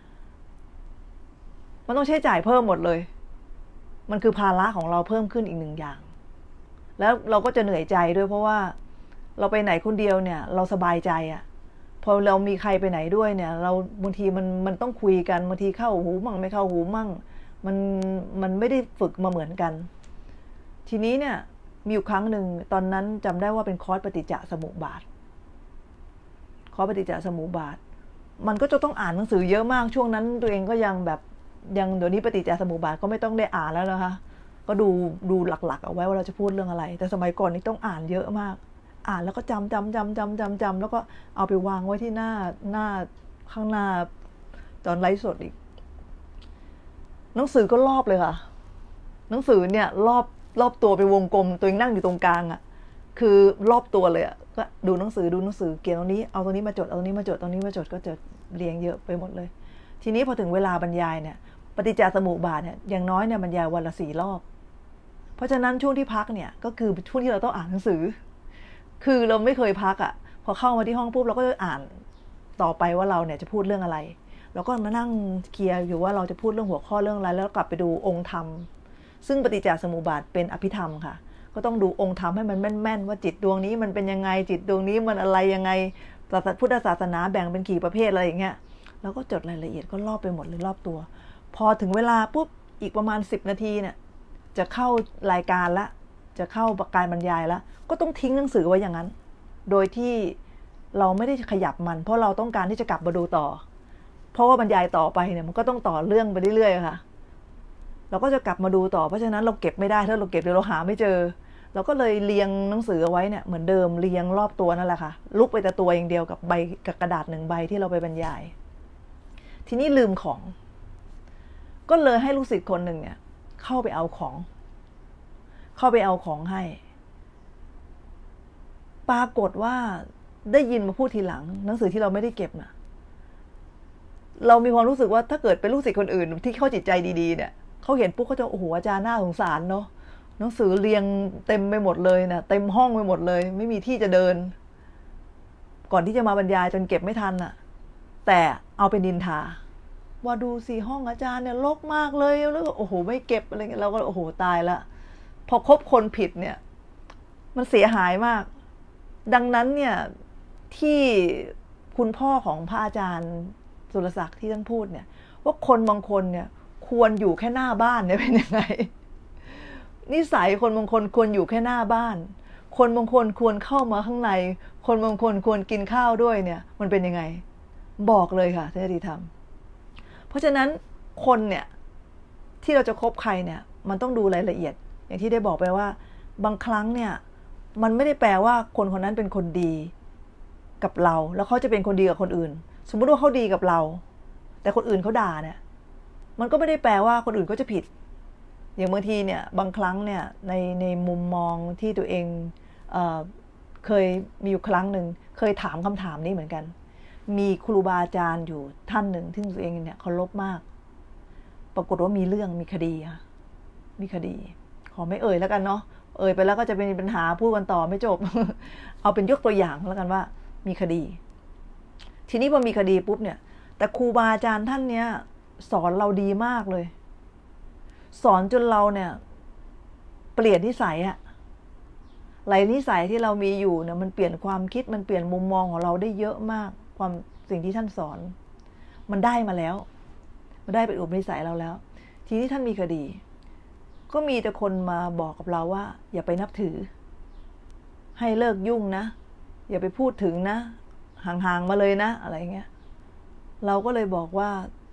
มันต้องใช้จ่ายเพิ่มหมดเลยมันคือภาระของเราเพิ่มขึ้นอีก1 อย่างแล้วเราก็จะเหนื่อยใจด้วยเพราะว่าเราไปไหนคนเดียวเนี่ยเราสบายใจอะพอเรามีใครไปไหนด้วยเนี่ยเราบางทีมันต้องคุยกันบางทีเข้าหูมั่งไม่เข้าหูมั่งมันไม่ได้ฝึกมาเหมือนกันทีนี้เนี่ยมีอยู่ครั้งหนึ่งตอนนั้นจำได้ว่าเป็นคอร์สปฏิจจสมุปบาทคอร์สปฏิจจสมุปบาทมันก็จะต้องอ่านหนังสือเยอะมากช่วงนั้นตัวเองก็ยังแบบยังเดี๋ยวนี้ปฏิจจสมุปบาทก็ไม่ต้องได้อ่านแล้วนะคะก็ดูหลักๆเอาไว้ว่าเราจะพูดเรื่องอะไรแต่สมัยก่อนนี่ต้องอ่านเยอะมากอ่านแล้วก็จำแล้วก็เอาไปวางไว้ที่หน้าข้างหน้าตอนไลฟ์สดอีกหนังสือก็รอบเลยค่ะหนังสือเนี่ยรอบตัวไปวงกลมตัวเองนั่งอยู่ตรงกลางอ่ะคือรอบตัวเลยอ่ะก็ดูหนังสือเกี่ยวตรงนี้เอาตรงนี้มาจดเอาตรงนี้มาจดตรงนี้มาจดก็จดเรียงเยอะไปหมดเลยทีนี้พอถึงเวลาบรรยายเนี่ยปฏิจจสมุปบาทเนี่ยอย่างน้อยเนี่ยบรรยายวันละ4 รอบเพราะฉะนั้นช่วงที่พักเนี่ยก็คือช่วงที่เราต้องอ่านหนังสือคือเราไม่เคยพักอ่ะพอเข้ามาที่ห้องปุ๊บเราก็จะอ่านต่อไปว่าเราเนี่ยจะพูดเรื่องอะไรเราก็มานั่งเคลียร์อยู่ว่าเราจะพูดเรื่องหัวข้อเรื่องอะไรแล้วกลับไปดูองค์ธรรมซึ่งปฏิจจสมุปบาทเป็นอภิธรรมค่ะก็ต้องดูองค์ธรรมให้มันแม่นๆว่าจิตดวงนี้มันเป็นยังไงจิตดวงนี้มันอะไรยังไงพุทธศาสนาแบ่งเป็นกี่ประเภทอะไรอย่างเงี้ยแล้วก็จดรายละเอียดก็รอบไปหมดเลยรอบตัวพอถึงเวลาปุ๊บอีกประมาณ10 นาทีเนี่ยจะเข้ารายการละจะเข้าการบรรยายแล้วก็ต้องทิ้งหนังสือไว้อย่างนั้นโดยที่เราไม่ได้ขยับมันเพราะเราต้องการที่จะกลับมาดูต่อเพราะว่าบรรยายต่อไปเนี่ยมันก็ต้องต่อเรื่องไปเรื่อยๆค่ะเราก็จะกลับมาดูต่อเพราะฉะนั้นเราเก็บไม่ได้ถ้าเราเก็บเดี๋ยวเราหาไม่เจอเราก็เลยเรียงหนังสือเอาไว้เนี่ยเหมือนเดิมเรียงรอบตัวนั่นแหละค่ะลุกไปแต่ตัวอย่างเดียวกับใบกับกระดาษ1 ใบที่เราไปบรรยายทีนี้ลืมของก็เลยให้ลูกศิษย์คนหนึ่งเนี่ยเข้าไปเอาของให้ปรากฏว่าได้ยินมาพูดทีหลังหนังสือที่เราไม่ได้เก็บน่ะเรามีความรู้สึกว่าถ้าเกิดเป็นลูกศิษย์คนอื่นที่เขาจิตใจดีๆเนี่ยเขาเห็นปุ๊บเขาจะโอ้โหอาจารย์น่าสงสารเนาะหนังสือเรียงเต็มไปหมดเลยนะเต็มห้องไปหมดเลยไม่มีที่จะเดินก่อนที่จะมาบรรยายจนเก็บไม่ทันน่ะแต่เอาเป็นนินทาว่าดูสิห้องอาจารย์เนี่ยรกมากเลยแล้วโอ้โหไม่เก็บอะไรเงี้ยเราก็โอ้โหตายละพอคบคนผิดเนี่ยมันเสียหายมากดังนั้นเนี่ยที่คุณพ่อของพระอาจารย์สุรศักดิ์ที่ท่านพูดเนี่ยว่าคนบางคนเนี่ยควรอยู่แค่หน้าบ้านเนี่ยเป็นยังไงนิสัยคนบางคนควรอยู่แค่หน้าบ้านคนบางคนควรเข้ามาข้างในคนบางคนควรกินข้าวด้วยเนี่ยมันเป็นยังไงบอกเลยค่ะท่านญาติธรรมเพราะฉะนั้นคนเนี่ยที่เราจะคบใครเนี่ยมันต้องดูรายละเอียดอย่างที่ได้บอกไปว่าบางครั้งเนี่ยมันไม่ได้แปลว่าคนคนนั้นเป็นคนดีกับเราแล้วเขาจะเป็นคนดีกับคนอื่นสมมุติว่าเขาดีกับเราแต่คนอื่นเขาด่าเนี่ยมันก็ไม่ได้แปลว่าคนอื่นก็จะผิดอย่างบางทีเนี่ยบางครั้งเนี่ยในมุมมองที่ตัวเองเคยมีอยู่ครั้งหนึ่งเคยถามคำถามนี้เหมือนกันมีครูบาอาจารย์อยู่ท่านหนึ่งที่ตัวเองเนี่ยเคารพมากปรากฏว่ามีเรื่องมีคดีค่ะมีคดีขอไม่เอ่ยแล้วกันเนาะเอ่ยไปแล้วก็จะเป็นปัญหาพูดกันต่อไม่จบ เอาเป็นยกตัวอย่างแล้วกันว่ามีคดีทีนี้พอมีคดีปุ๊บเนี่ยแต่ครูบาอาจารย์ท่านเนี้ยสอนเราดีมากเลยสอนจนเราเนี่ยเปลี่ยนนิสัยอะหลายนิสัยที่เรามีอยู่เนี่ยมันเปลี่ยนความคิดมันเปลี่ยนมุมมองของเราได้เยอะมากความสิ่งที่ท่านสอนมันได้มาแล้วมันได้เป็นอุปนิสัยเราแล้วทีนี้ท่านมีคดีก็มีแต่คนมาบอกกับเราว่าอย่าไปนับถือให้เลิกยุ่งนะอย่าไปพูดถึงนะห่างๆมาเลยนะอะไรเงี้ยเราก็เลยบอกว่า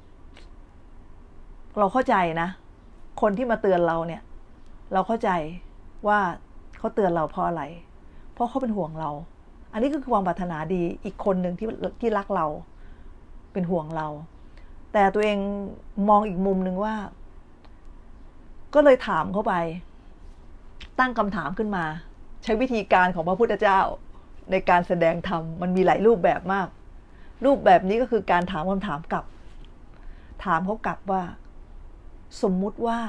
เราเข้าใจนะคนที่มาเตือนเราเนี่ยเราเข้าใจว่าเขาเตือนเราเพราะอะไรเพราะเขาเป็นห่วงเราอันนี้คือความปรารถนาดีอีกคนหนึ่งที่รักเราเป็นห่วงเราแต่ตัวเองมองอีกมุมหนึ่งว่าก็เลยถามเขาไปตั้งคำถามขึ้นมาใช้วิธีการของพระพุทธเจ้าในการแสดงธรรมมันมีหลายรูปแบบมากรูปแบบนี้ก็คือการถามคำถามกลับถามเขากลับว่าสมมุติว่า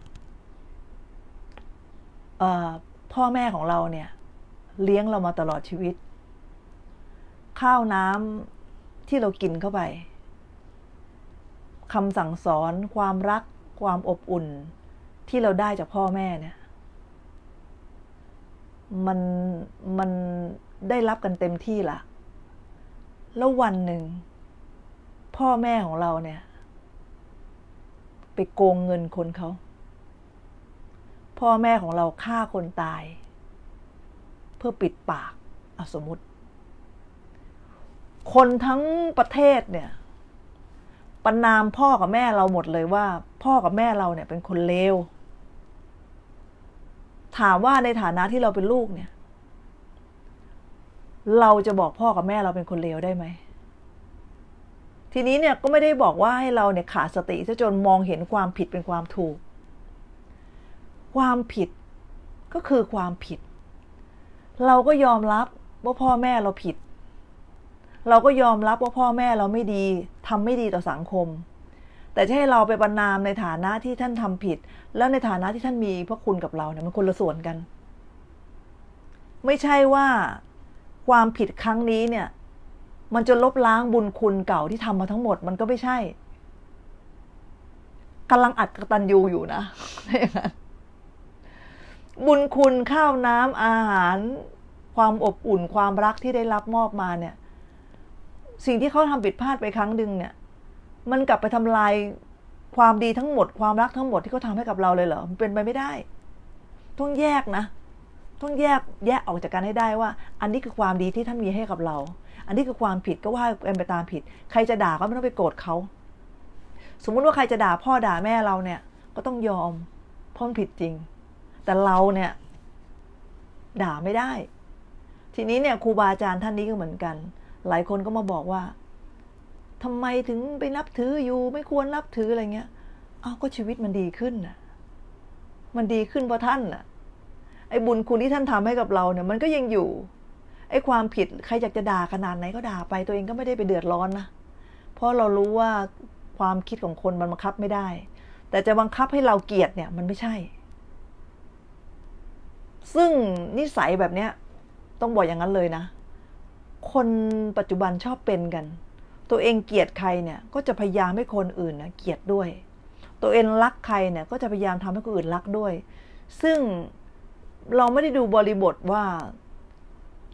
พ่อแม่ของเราเนี่ยเลี้ยงเรามาตลอดชีวิตข้าวน้ำที่เรากินเข้าไปคำสั่งสอนความรักความอบอุ่นที่เราได้จากพ่อแม่เนี่ยมันได้รับกันเต็มที่ละแล้ววันหนึ่งพ่อแม่ของเราเนี่ยไปโกงเงินคนเขาพ่อแม่ของเราฆ่าคนตายเพื่อปิดปากสมมุติคนทั้งประเทศเนี่ยประณามพ่อกับแม่เราหมดเลยว่าพ่อกับแม่เราเนี่ยเป็นคนเลวถามว่าในฐานะที่เราเป็นลูกเนี่ยเราจะบอกพ่อกับแม่เราเป็นคนเลวได้ไหมทีนี้เนี่ยก็ไม่ได้บอกว่าให้เราเนี่ยขาดสติซะจนมองเห็นความผิดเป็นความถูกความผิดก็คือความผิดเราก็ยอมรับว่าพ่อแม่เราผิดเราก็ยอมรับว่าพ่อแม่เราไม่ดีทำไม่ดีต่อสังคมแต่จะให้เราไปประณามในฐานะที่ท่านทำผิดแล้วในฐานะที่ท่านมีพระคุณกับเราเนี่ยมันคนละส่วนกันไม่ใช่ว่าความผิดครั้งนี้เนี่ยมันจะลบล้างบุญคุณเก่าที่ทำมาทั้งหมดมันก็ไม่ใช่กำลังอัดกตัญญูอยู่นะบุญคุณข้าวน้ำอาหารความอบอุ่นความรักที่ได้รับมอบมาเนี่ยสิ่งที่เขาทำผิดพลาดไปครั้งหนึ่งเนี่ยมันกลับไปทำลายความดีทั้งหมดความรักทั้งหมดที่เขาทำให้กับเราเลยเหรอมันเป็นไปไม่ได้ต้องแยกนะต้องแยกออกจากกันให้ได้ว่าอันนี้คือความดีที่ท่านมีให้กับเราอันนี้คือความผิดก็ว่าเป็นไปตามผิดใครจะด่าก็ไม่ต้องไปโกรธเขาสมมุติว่าใครจะด่าพ่อด่าแม่เราเนี่ยก็ต้องยอมเพราะมันผิดจริงแต่เราเนี่ยด่าไม่ได้ทีนี้เนี่ยครูบาอาจารย์ท่านนี้ก็เหมือนกันหลายคนก็มาบอกว่าทำไมถึงไปนับถืออยู่ไม่ควรนับถืออะไรเงี้ยก็ชีวิตมันดีขึ้นน่ะมันดีขึ้นเพราะท่านน่ะไอ้บุญคุณที่ท่านทำให้กับเราเนี่ยมันก็ยังอยู่ไอ้ความผิดใครอยากจะด่าขนาดไหนก็ด่าไปตัวเองก็ไม่ได้ไปเดือดร้อนนะเพราะเรารู้ว่าความคิดของคนมันบังคับไม่ได้แต่จะบังคับให้เราเกลียดเนี่ยมันไม่ใช่ซึ่งนิสัยแบบเนี้ยต้องบอกอย่างนั้นเลยนะคนปัจจุบันชอบเป็นกันตัวเองเกลียดใครเนี่ยก็จะพยายามให้คนอื่นนะเกลียดด้วยตัวเองรักใครเนี่ยก็จะพยายามทำให้คนอื่นรักด้วยซึ่งเราไม่ได้ดูบริบทว่า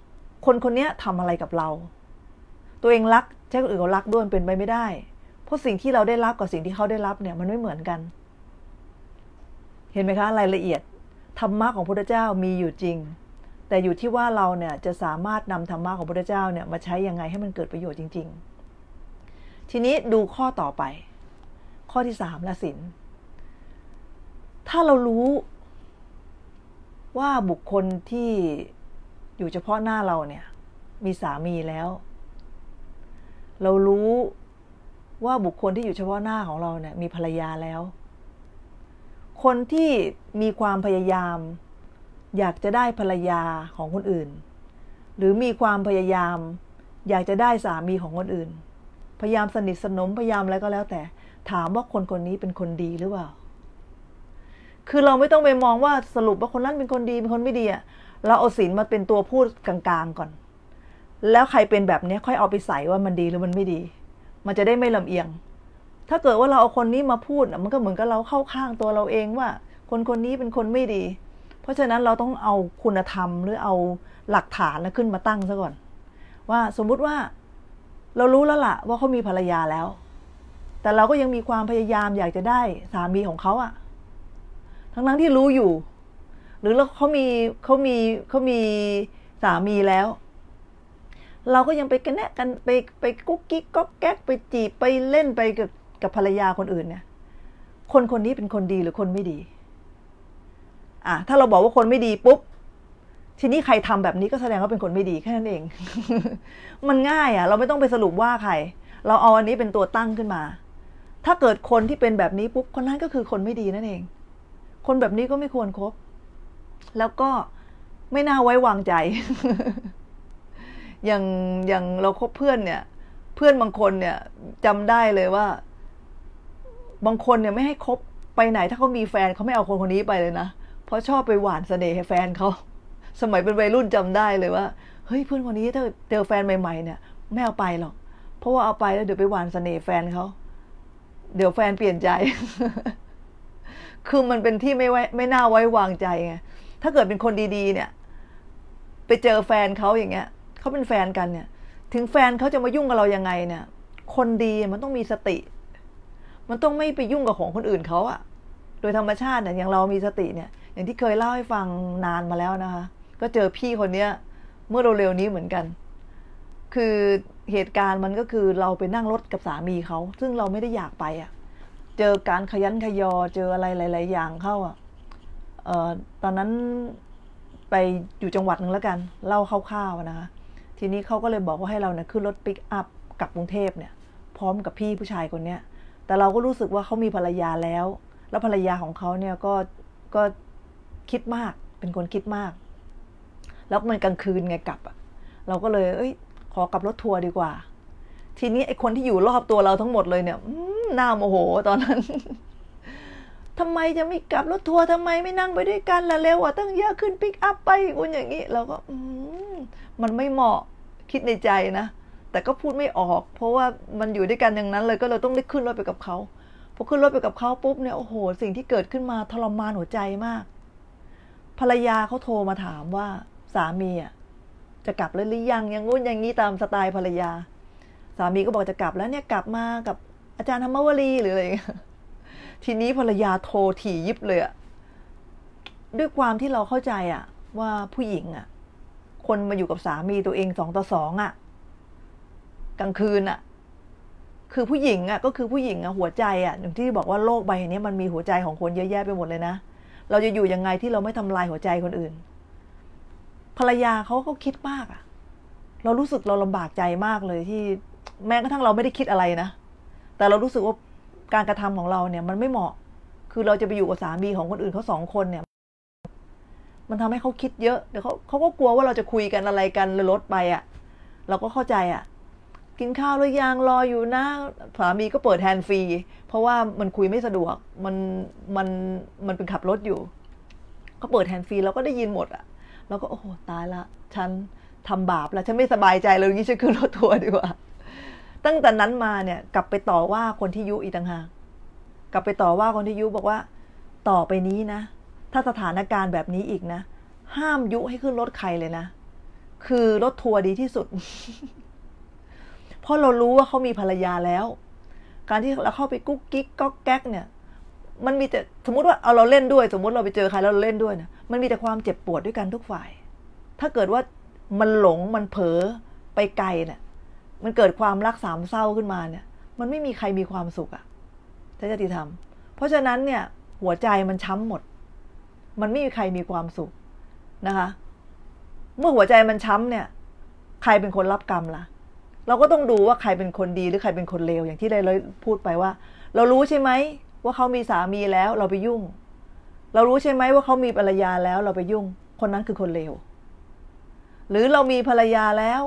คนคนนี้ทำอะไรกับเราตัวเองรักใช่คนอื่นเขารักด้วยเป็นไปไม่ได้เพราะสิ่งที่เราได้รับกับสิ่งที่เขาได้รับเนี่ยมันไม่เหมือนกันเห็นไหมคะรายละเอียดธรรมะของพระพุทธเจ้ามีอยู่จริงแต่อยู่ที่ว่าเราเนี่ยจะสามารถนำธรรมะของพระพุทธเจ้าเนี่ยมาใช้ยังไงให้มันเกิดประโยชน์จริงๆทีนี้ดูข้อต่อไปข้อที่3ละศีลถ้าเรารู้ว่าบุคคลที่อยู่เฉพาะหน้าเราเนี่ยมีสามีแล้วเรารู้ว่าบุคคลที่อยู่เฉพาะหน้าของเราเนี่ยมีภรรยาแล้วคนที่มีความพยายามอยากจะได้ภรรยาของคนอื่นหรือมีความพยายามอยากจะได้สามีของคนอื่นพยายามสนิทสนมพยายามอะไรก็แล้วแต่ถามว่าคนคนนี้เป็นคนดีหรือเปล่าคือเราไม่ต้องไปมองว่าสรุปว่าคนนั้นเป็นคนดีเป็นคนไม่ดีอ่ะเราเอาศีลมาเป็นตัวพูดกลางๆก่อนแล้วใครเป็นแบบนี้ค่อยเอาไปใส่ว่ามันดีหรือมันไม่ดีมันจะได้ไม่ลำเอียงถ้าเกิดว่าเราเอาคนนี้มาพูดมันก็เหมือนกับเราเข้าข้างตัวเราเองว่าคนคนนี้เป็นคนไม่ดีเพราะฉะนั้นเราต้องเอาคุณธรรมหรือเอาหลักฐานแล้วขึ้นมาตั้งซะก่อนว่าสมมุติว่าเรารู้แล้วล่ะว่าเขามีภรรยาแล้วแต่เราก็ยังมีความพยายามอยากจะได้สามีของเขาอะทั้งที่รู้อยู่หรือเขามีสามีแล้วเราก็ยังไปกันแนะกันไปกุ๊กกิ๊กก๊อกแก๊กไปจีบไปเล่นไปกับภรรยาคนอื่นเนี่ยคนคนนี้เป็นคนดีหรือคนไม่ดีถ้าเราบอกว่าคนไม่ดีปุ๊บทีนี้ใครทำแบบนี้ก็แสดงว่าเป็นคนไม่ดีแค่นั้นเอง มันง่ายเราไม่ต้องไปสรุปว่าใครเราเอาอันนี้เป็นตัวตั้งขึ้นมาถ้าเกิดคนที่เป็นแบบนี้ปุ๊บคนนั้นก็คือคนไม่ดีนั่นเองคนแบบนี้ก็ไม่ควรคบแล้วก็ไม่น่าไว้วางใจ อย่างเราคบเพื่อนเนี่ยเพื่อนบางคนเนี่ยจำได้เลยว่าบางคนเนี่ยไม่ให้คบไปไหนถ้าเขามีแฟนเขาไม่เอาคนคนนี้ไปเลยนะเพราะชอบไปหว่านเสน่ห์ให้แฟนเขาสมัยเป็นวัยรุ่นจำได้เลยว่าเฮ้ยเพื่อนคนนี้ถ้าเจอแฟนใหม่ๆเนี่ยไม่เอาไปหรอกเพราะว่าเอาไปแล้วเดี๋ยวไปหว่านเสน่ห์แฟนเขาเดี๋ยวแฟนเปลี่ยนใจ คือมันเป็นที่ไม่น่าไว้วางใจไงถ้าเกิดเป็นคนดีๆเนี่ยไปเจอแฟนเขาอย่างเงี้ยเขาเป็นแฟนกันเนี่ยถึงแฟนเขาจะมายุ่งกับเรายังไงเนี่ยคนดีมันต้องมีสติมันต้องไม่ไปยุ่งกับของคนอื่นเขาอะโดยธรรมชาติเนี่ยอย่างเรามีสติเนี่ยอย่างที่เคยเล่าให้ฟังนานมาแล้วนะคะก็เจอพี่คนเนี้ยเมื่อเร็วๆนี้เหมือนกันคือเหตุการณ์มันก็คือเราไปนั่งรถกับสามีเขาซึ่งเราไม่ได้อยากไปอะเจอการขยันขยอเจออะไรหลายๆอย่างเข้าตอนนั้นไปอยู่จังหวัดนึงแล้วกันเล่าคร่าวๆนะคะทีนี้เขาก็เลยบอกว่าให้เราเนี่ยขึ้นรถปิกอัพกลับกรุงเทพเนี่ยพร้อมกับพี่ผู้ชายคนเนี้ยแต่เราก็รู้สึกว่าเขามีภรรยาแล้วภรรยาของเขาเนี่ยก็คิดมากเป็นคนคิดมากแล้วมันกลางคืนไงกลับเราก็เลยขอกลับรถทัวร์ดีกว่าทีนี้ไอ้คนที่อยู่รอบตัวเราทั้งหมดเลยเนี่ยน่าโมโหตอนนั้น ทำไมจะไม่กลับรถทัวร์ทำไมไม่นั่งไปด้วยกันล่ะเร็วตั้งเยอะขึ้นปิกอัพไปคุณอย่างนี้เราก็มันไม่เหมาะคิดในใจนะแต่ก็พูดไม่ออกเพราะว่ามันอยู่ด้วยกันอย่างนั้นเลยก็เลยต้องได้ขึ้นรถไปกับเขาพอขึ้นรถไปกับเขาปุ๊บเนี่ยโอ้โหสิ่งที่เกิดขึ้นมาทรมานหัวใจมากภรรยาเขาโทรมาถามว่าสามีจะกลับแล้วหรือยังอย่างงู้นอย่างนี้ตามสไตล์ภรรยาสามีก็บอกจะกลับแล้วเนี่ยกลับมากับอาจารย์ธรรมวลีหรืออะไรทีนี้ภรรยาโทรถี่ยิบเลยด้วยความที่เราเข้าใจว่าผู้หญิงคนมาอยู่กับสามีตัวเอง2-2กลางคืนคือผู้หญิงก็คือผู้หญิงหัวใจอย่างที่บอกว่าโลกใบนี้มันมีหัวใจของคนเยอะแยะไปหมดเลยนะเราจะอยู่ยังไงที่เราไม่ทำลายหัวใจคนอื่นภรรยาเขาก็คิดมากเรารู้สึกเราลำบากใจมากเลยที่แม้กระทั่งเราไม่ได้คิดอะไรนะแต่เรารู้สึกว่าการกระทำของเราเนี่ยมันไม่เหมาะคือเราจะไปอยู่กับสามีของคนอื่นเขา2 คนเนี่ยมันทำให้เขาคิดเยอะเดี๋ยวเขาก็กลัวว่าเราจะคุยกันอะไรกันเลยลดไปเราก็เข้าใจกินข้าวหรือยังรออยู่นะสามีก็เปิดแฮนด์ฟรีเพราะว่ามันคุยไม่สะดวกมันเป็นขับรถอยู่ก็เปิดแฮนด์ฟรีเราก็ได้ยินหมดเราก็โอ้โหตายละฉันทำบาปแล้วฉันไม่สบายใจเลยงี้ฉันขึ้นรถทัวร์ดีกว่าตั้งแต่นั้นมาเนี่ยกลับไปต่อว่าคนที่ยุอีกต่างหากกลับไปต่อว่าคนที่ยุบอกว่าต่อไปนี้นะถ้าสถานการณ์แบบนี้อีกนะห้ามยุให้ขึ้นรถใครเลยนะคือรถทัวร์ดีที่สุด เพราะเรารู้ว่าเขามีภรรยาแล้ว การที่เราเข้าไปกุ๊กกิ๊กก๊อกแก๊กเนี่ยมันมีแต่สมมติว่าเอาเราเล่นด้วยสมมติเราไปเจอใครแล้วเราเล่นด้วยเนี่ยมันมีแต่ความเจ็บปวดด้วยกันทุกฝ่ายถ้าเกิดว่ามันหลงมันเผลอไปไกลเนี่ยมันเกิดความรักสามเศร้าขึ้นมาเนี่ยมันไม่มีใครมีความสุขอะถ้าจะทำเพราะฉะนั้นเนี่ยหัวใจมันช้ำหมดมันไม่มีใครมีความสุขนะคะเมื่อหัวใจมันช้ำเนี่ยใครเป็นคนรับกรรมล่ะเราก็ต้องดูว่าใครเป็นคนดีหรือใครเป็นคนเลวอย่างที่เราพูดไปว่าเรารู้ใช่ไหมว่าเขามีสามีแล้วเราไปยุ่งเรารู้ใช่ไหมว่าเขามีภรรยาแล้วเราไปยุ่งคนนั้นคือคนเลวหรือเรามีภรรยาแล้ว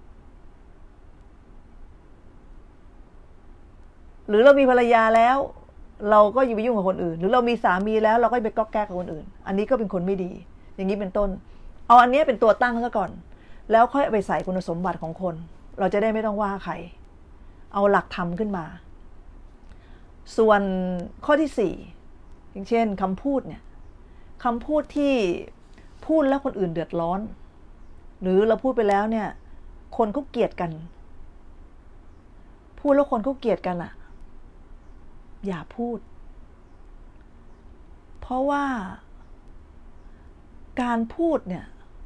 หรือเรามีภรรยาแล้วเราก็อย่าไปยุ่งกับคนอื่นหรือเรามีสามีแล้วเราก็ไปก๊อกแก๊กกับคนอื่นอันนี้ก็เป็นคนไม่ดีอย่างนี้เป็นต้นเอาอันนี้เป็นตัวตั้งซะก่อนแล้วค่อยไปใส่คุณสมบัติของคนเราจะได้ไม่ต้องว่าใครเอาหลักธรรมขึ้นมาส่วนข้อที่4อย่างเช่นคำพูดเนี่ยคำพูดที่พูดแล้วคนอื่นเดือดร้อนหรือเราพูดไปแล้วเนี่ยคนเขาเกลียดกันพูดแล้วคนเขาเกลียดกันอะอย่าพูดเพราะว่าการพูดเนี่ย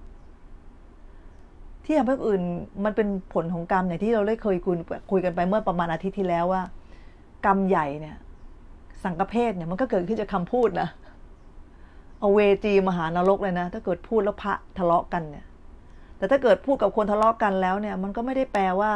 ที่ทำให้คนอื่นมันเป็นผลของกรรมอย่างที่เราได้เคยคุยกันไปเมื่อประมาณอาทิตย์ที่แล้วว่ากรรมใหญ่เนี่ยสังฆเพศเนี่ยมันก็เกิดขึ้นจากคำพูดนะเอาเวจีมหานรกเลยนะถ้าเกิดพูดแล้วพระทะเลาะกันเนี่ยแต่ถ้าเกิดพูดกับคนทะเลาะกันแล้วเนี่ยมันก็ไม่ได้แปลว่า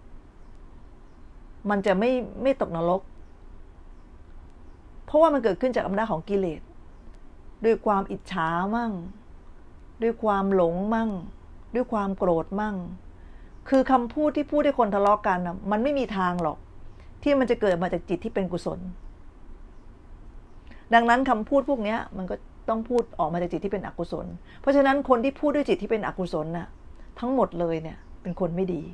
มันจะไม่ตกนรกเพราะว่ามันเกิดขึ้นจากอำนาจของกิเลสด้วยความอิจฉามั่งด้วยความหลงมั่งด้วยความโกรธมั่งคือคำพูดที่พูดให้คนทะเลาะกันนะมันไม่มีทางหรอกที่มันจะเกิดมาจากจิตที่เป็นกุศลดังนั้นคำพูดพวกนี้มันก็ต้องพูดออกมาจากจิตที่เป็นอกุศลเพราะฉะนั้นคนที่พูดด้วยจิตที่เป็นอกุศลน่ะทั้งหมดเลยเนี่ยเป็นคนไม่ดี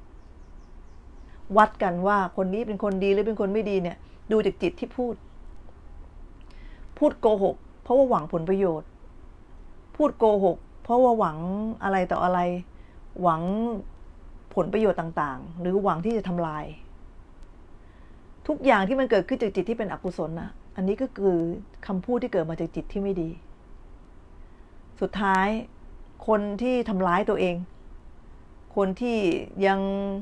วัดกันว่าคนนี้เป็นคนดีหรือเป็นคนไม่ดีเนี่ยดูจากจิตที่พูดโกหกเพราะว่าหวังผลประโยชน์พูดโกหกเพราะว่าหวังอะไรต่ออะไรหวังผลประโยชน์ต่างๆหรือหวังที่จะทำลายทุกอย่างที่มันเกิดขึ้นจากจิตที่เป็นอกุศลนะอันนี้ก็คือคำพูดที่เกิดมาจากจิตที่ไม่ดีสุดท้ายคนที่ทำร้ายตัวเองคนที่ยัง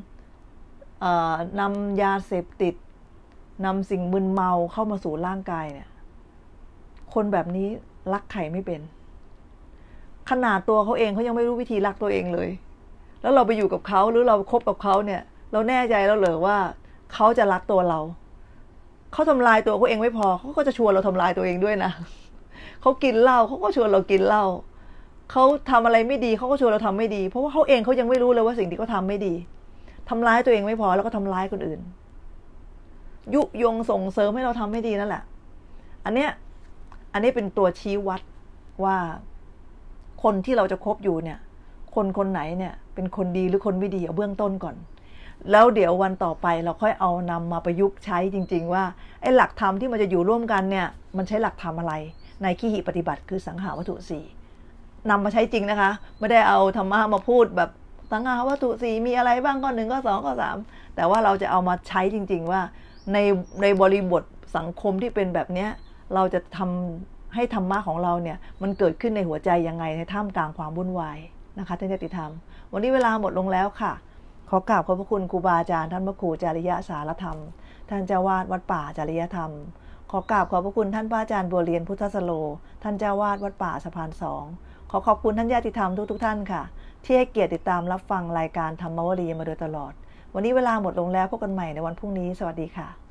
นำยาเสพติดนำสิ่งมึนเมาเข้ามาสู่ร่างกายเนี่ยคนแบบนี้รักใครไม่เป็นขนาดตัวเขาเองเขายังไม่รู้วิธีรักตัวเองเลยแล้วเราไปอยู่กับเขาหรือเราคบกับเขาเนี่ยเราแน่ใจแล้วเหรอว่าเขาจะรักตัวเราเขาทำลายตัวเขาเองไม่พอเขาก็จะชวนเราทำลายตัวเองด้วยนะเขากินเหล้าเขาก็ชวนเรากินเหล้าเขาทำอะไรไม่ดีเขาก็ชวนเราทำไม่ดีเพราะว่าเขาเองเขายังไม่รู้เลยว่าสิ่งที่เขาทำไม่ดีทำร้ายตัวเองไม่พอแล้วก็ทำร้ายคนอื่นยุยงส่งเสริมให้เราทำไม่ดีนั่นแหละอันนี้เป็นตัวชี้วัดว่าคนที่เราจะคบอยู่เนี่ยคนไหนเนี่ยเป็นคนดีหรือคนไม่ดีเอาเบื้องต้นก่อนแล้วเดี๋ยววันต่อไปเราค่อยเอานำมาประยุกต์ใช้จริงๆว่าไอ้หลักธรรมที่มันจะอยู่ร่วมกันเนี่ยมันใช้หลักธรรมอะไรในขีหิปฏิบัติคือสังหาวัตถุ4นำมาใช้จริงนะคะไม่ได้เอาธรรมะมาพูดแบบสังหาวัตถุ4มีอะไรบ้างข้อ1ข้อ2ข้อ3แต่ว่าเราจะเอามาใช้จริงๆว่าในบริบทสังคมที่เป็นแบบนี้เราจะทำให้ธรรมะของเราเนี่ยมันเกิดขึ้นในหัวใจยังไงในท่ามกลางความวุ่นวายนะคะท่านญาติธรรมวันนี้เวลาหมดลงแล้วค่ะขอกราบขอบพระคุณครูบาอาจารย์ท่านพระครูจริยสารธรรมท่านเจ้าวาดวัดป่าจริยธรรมขอกราบขอบพระคุณท่านพระอาจารย์บัวเรียนพุทธสโลท่านเจ้าวาดวัดป่าสะพาน2ขอขอบคุณท่านญาติธรรมทุกท่านค่ะที่ให้เกียรติติดตามรับฟังรายการธรรมวลีมาโดยตลอดวันนี้เวลาหมดลงแล้วพบกันใหม่ในวันพรุ่งนี้สวัสดีค่ะ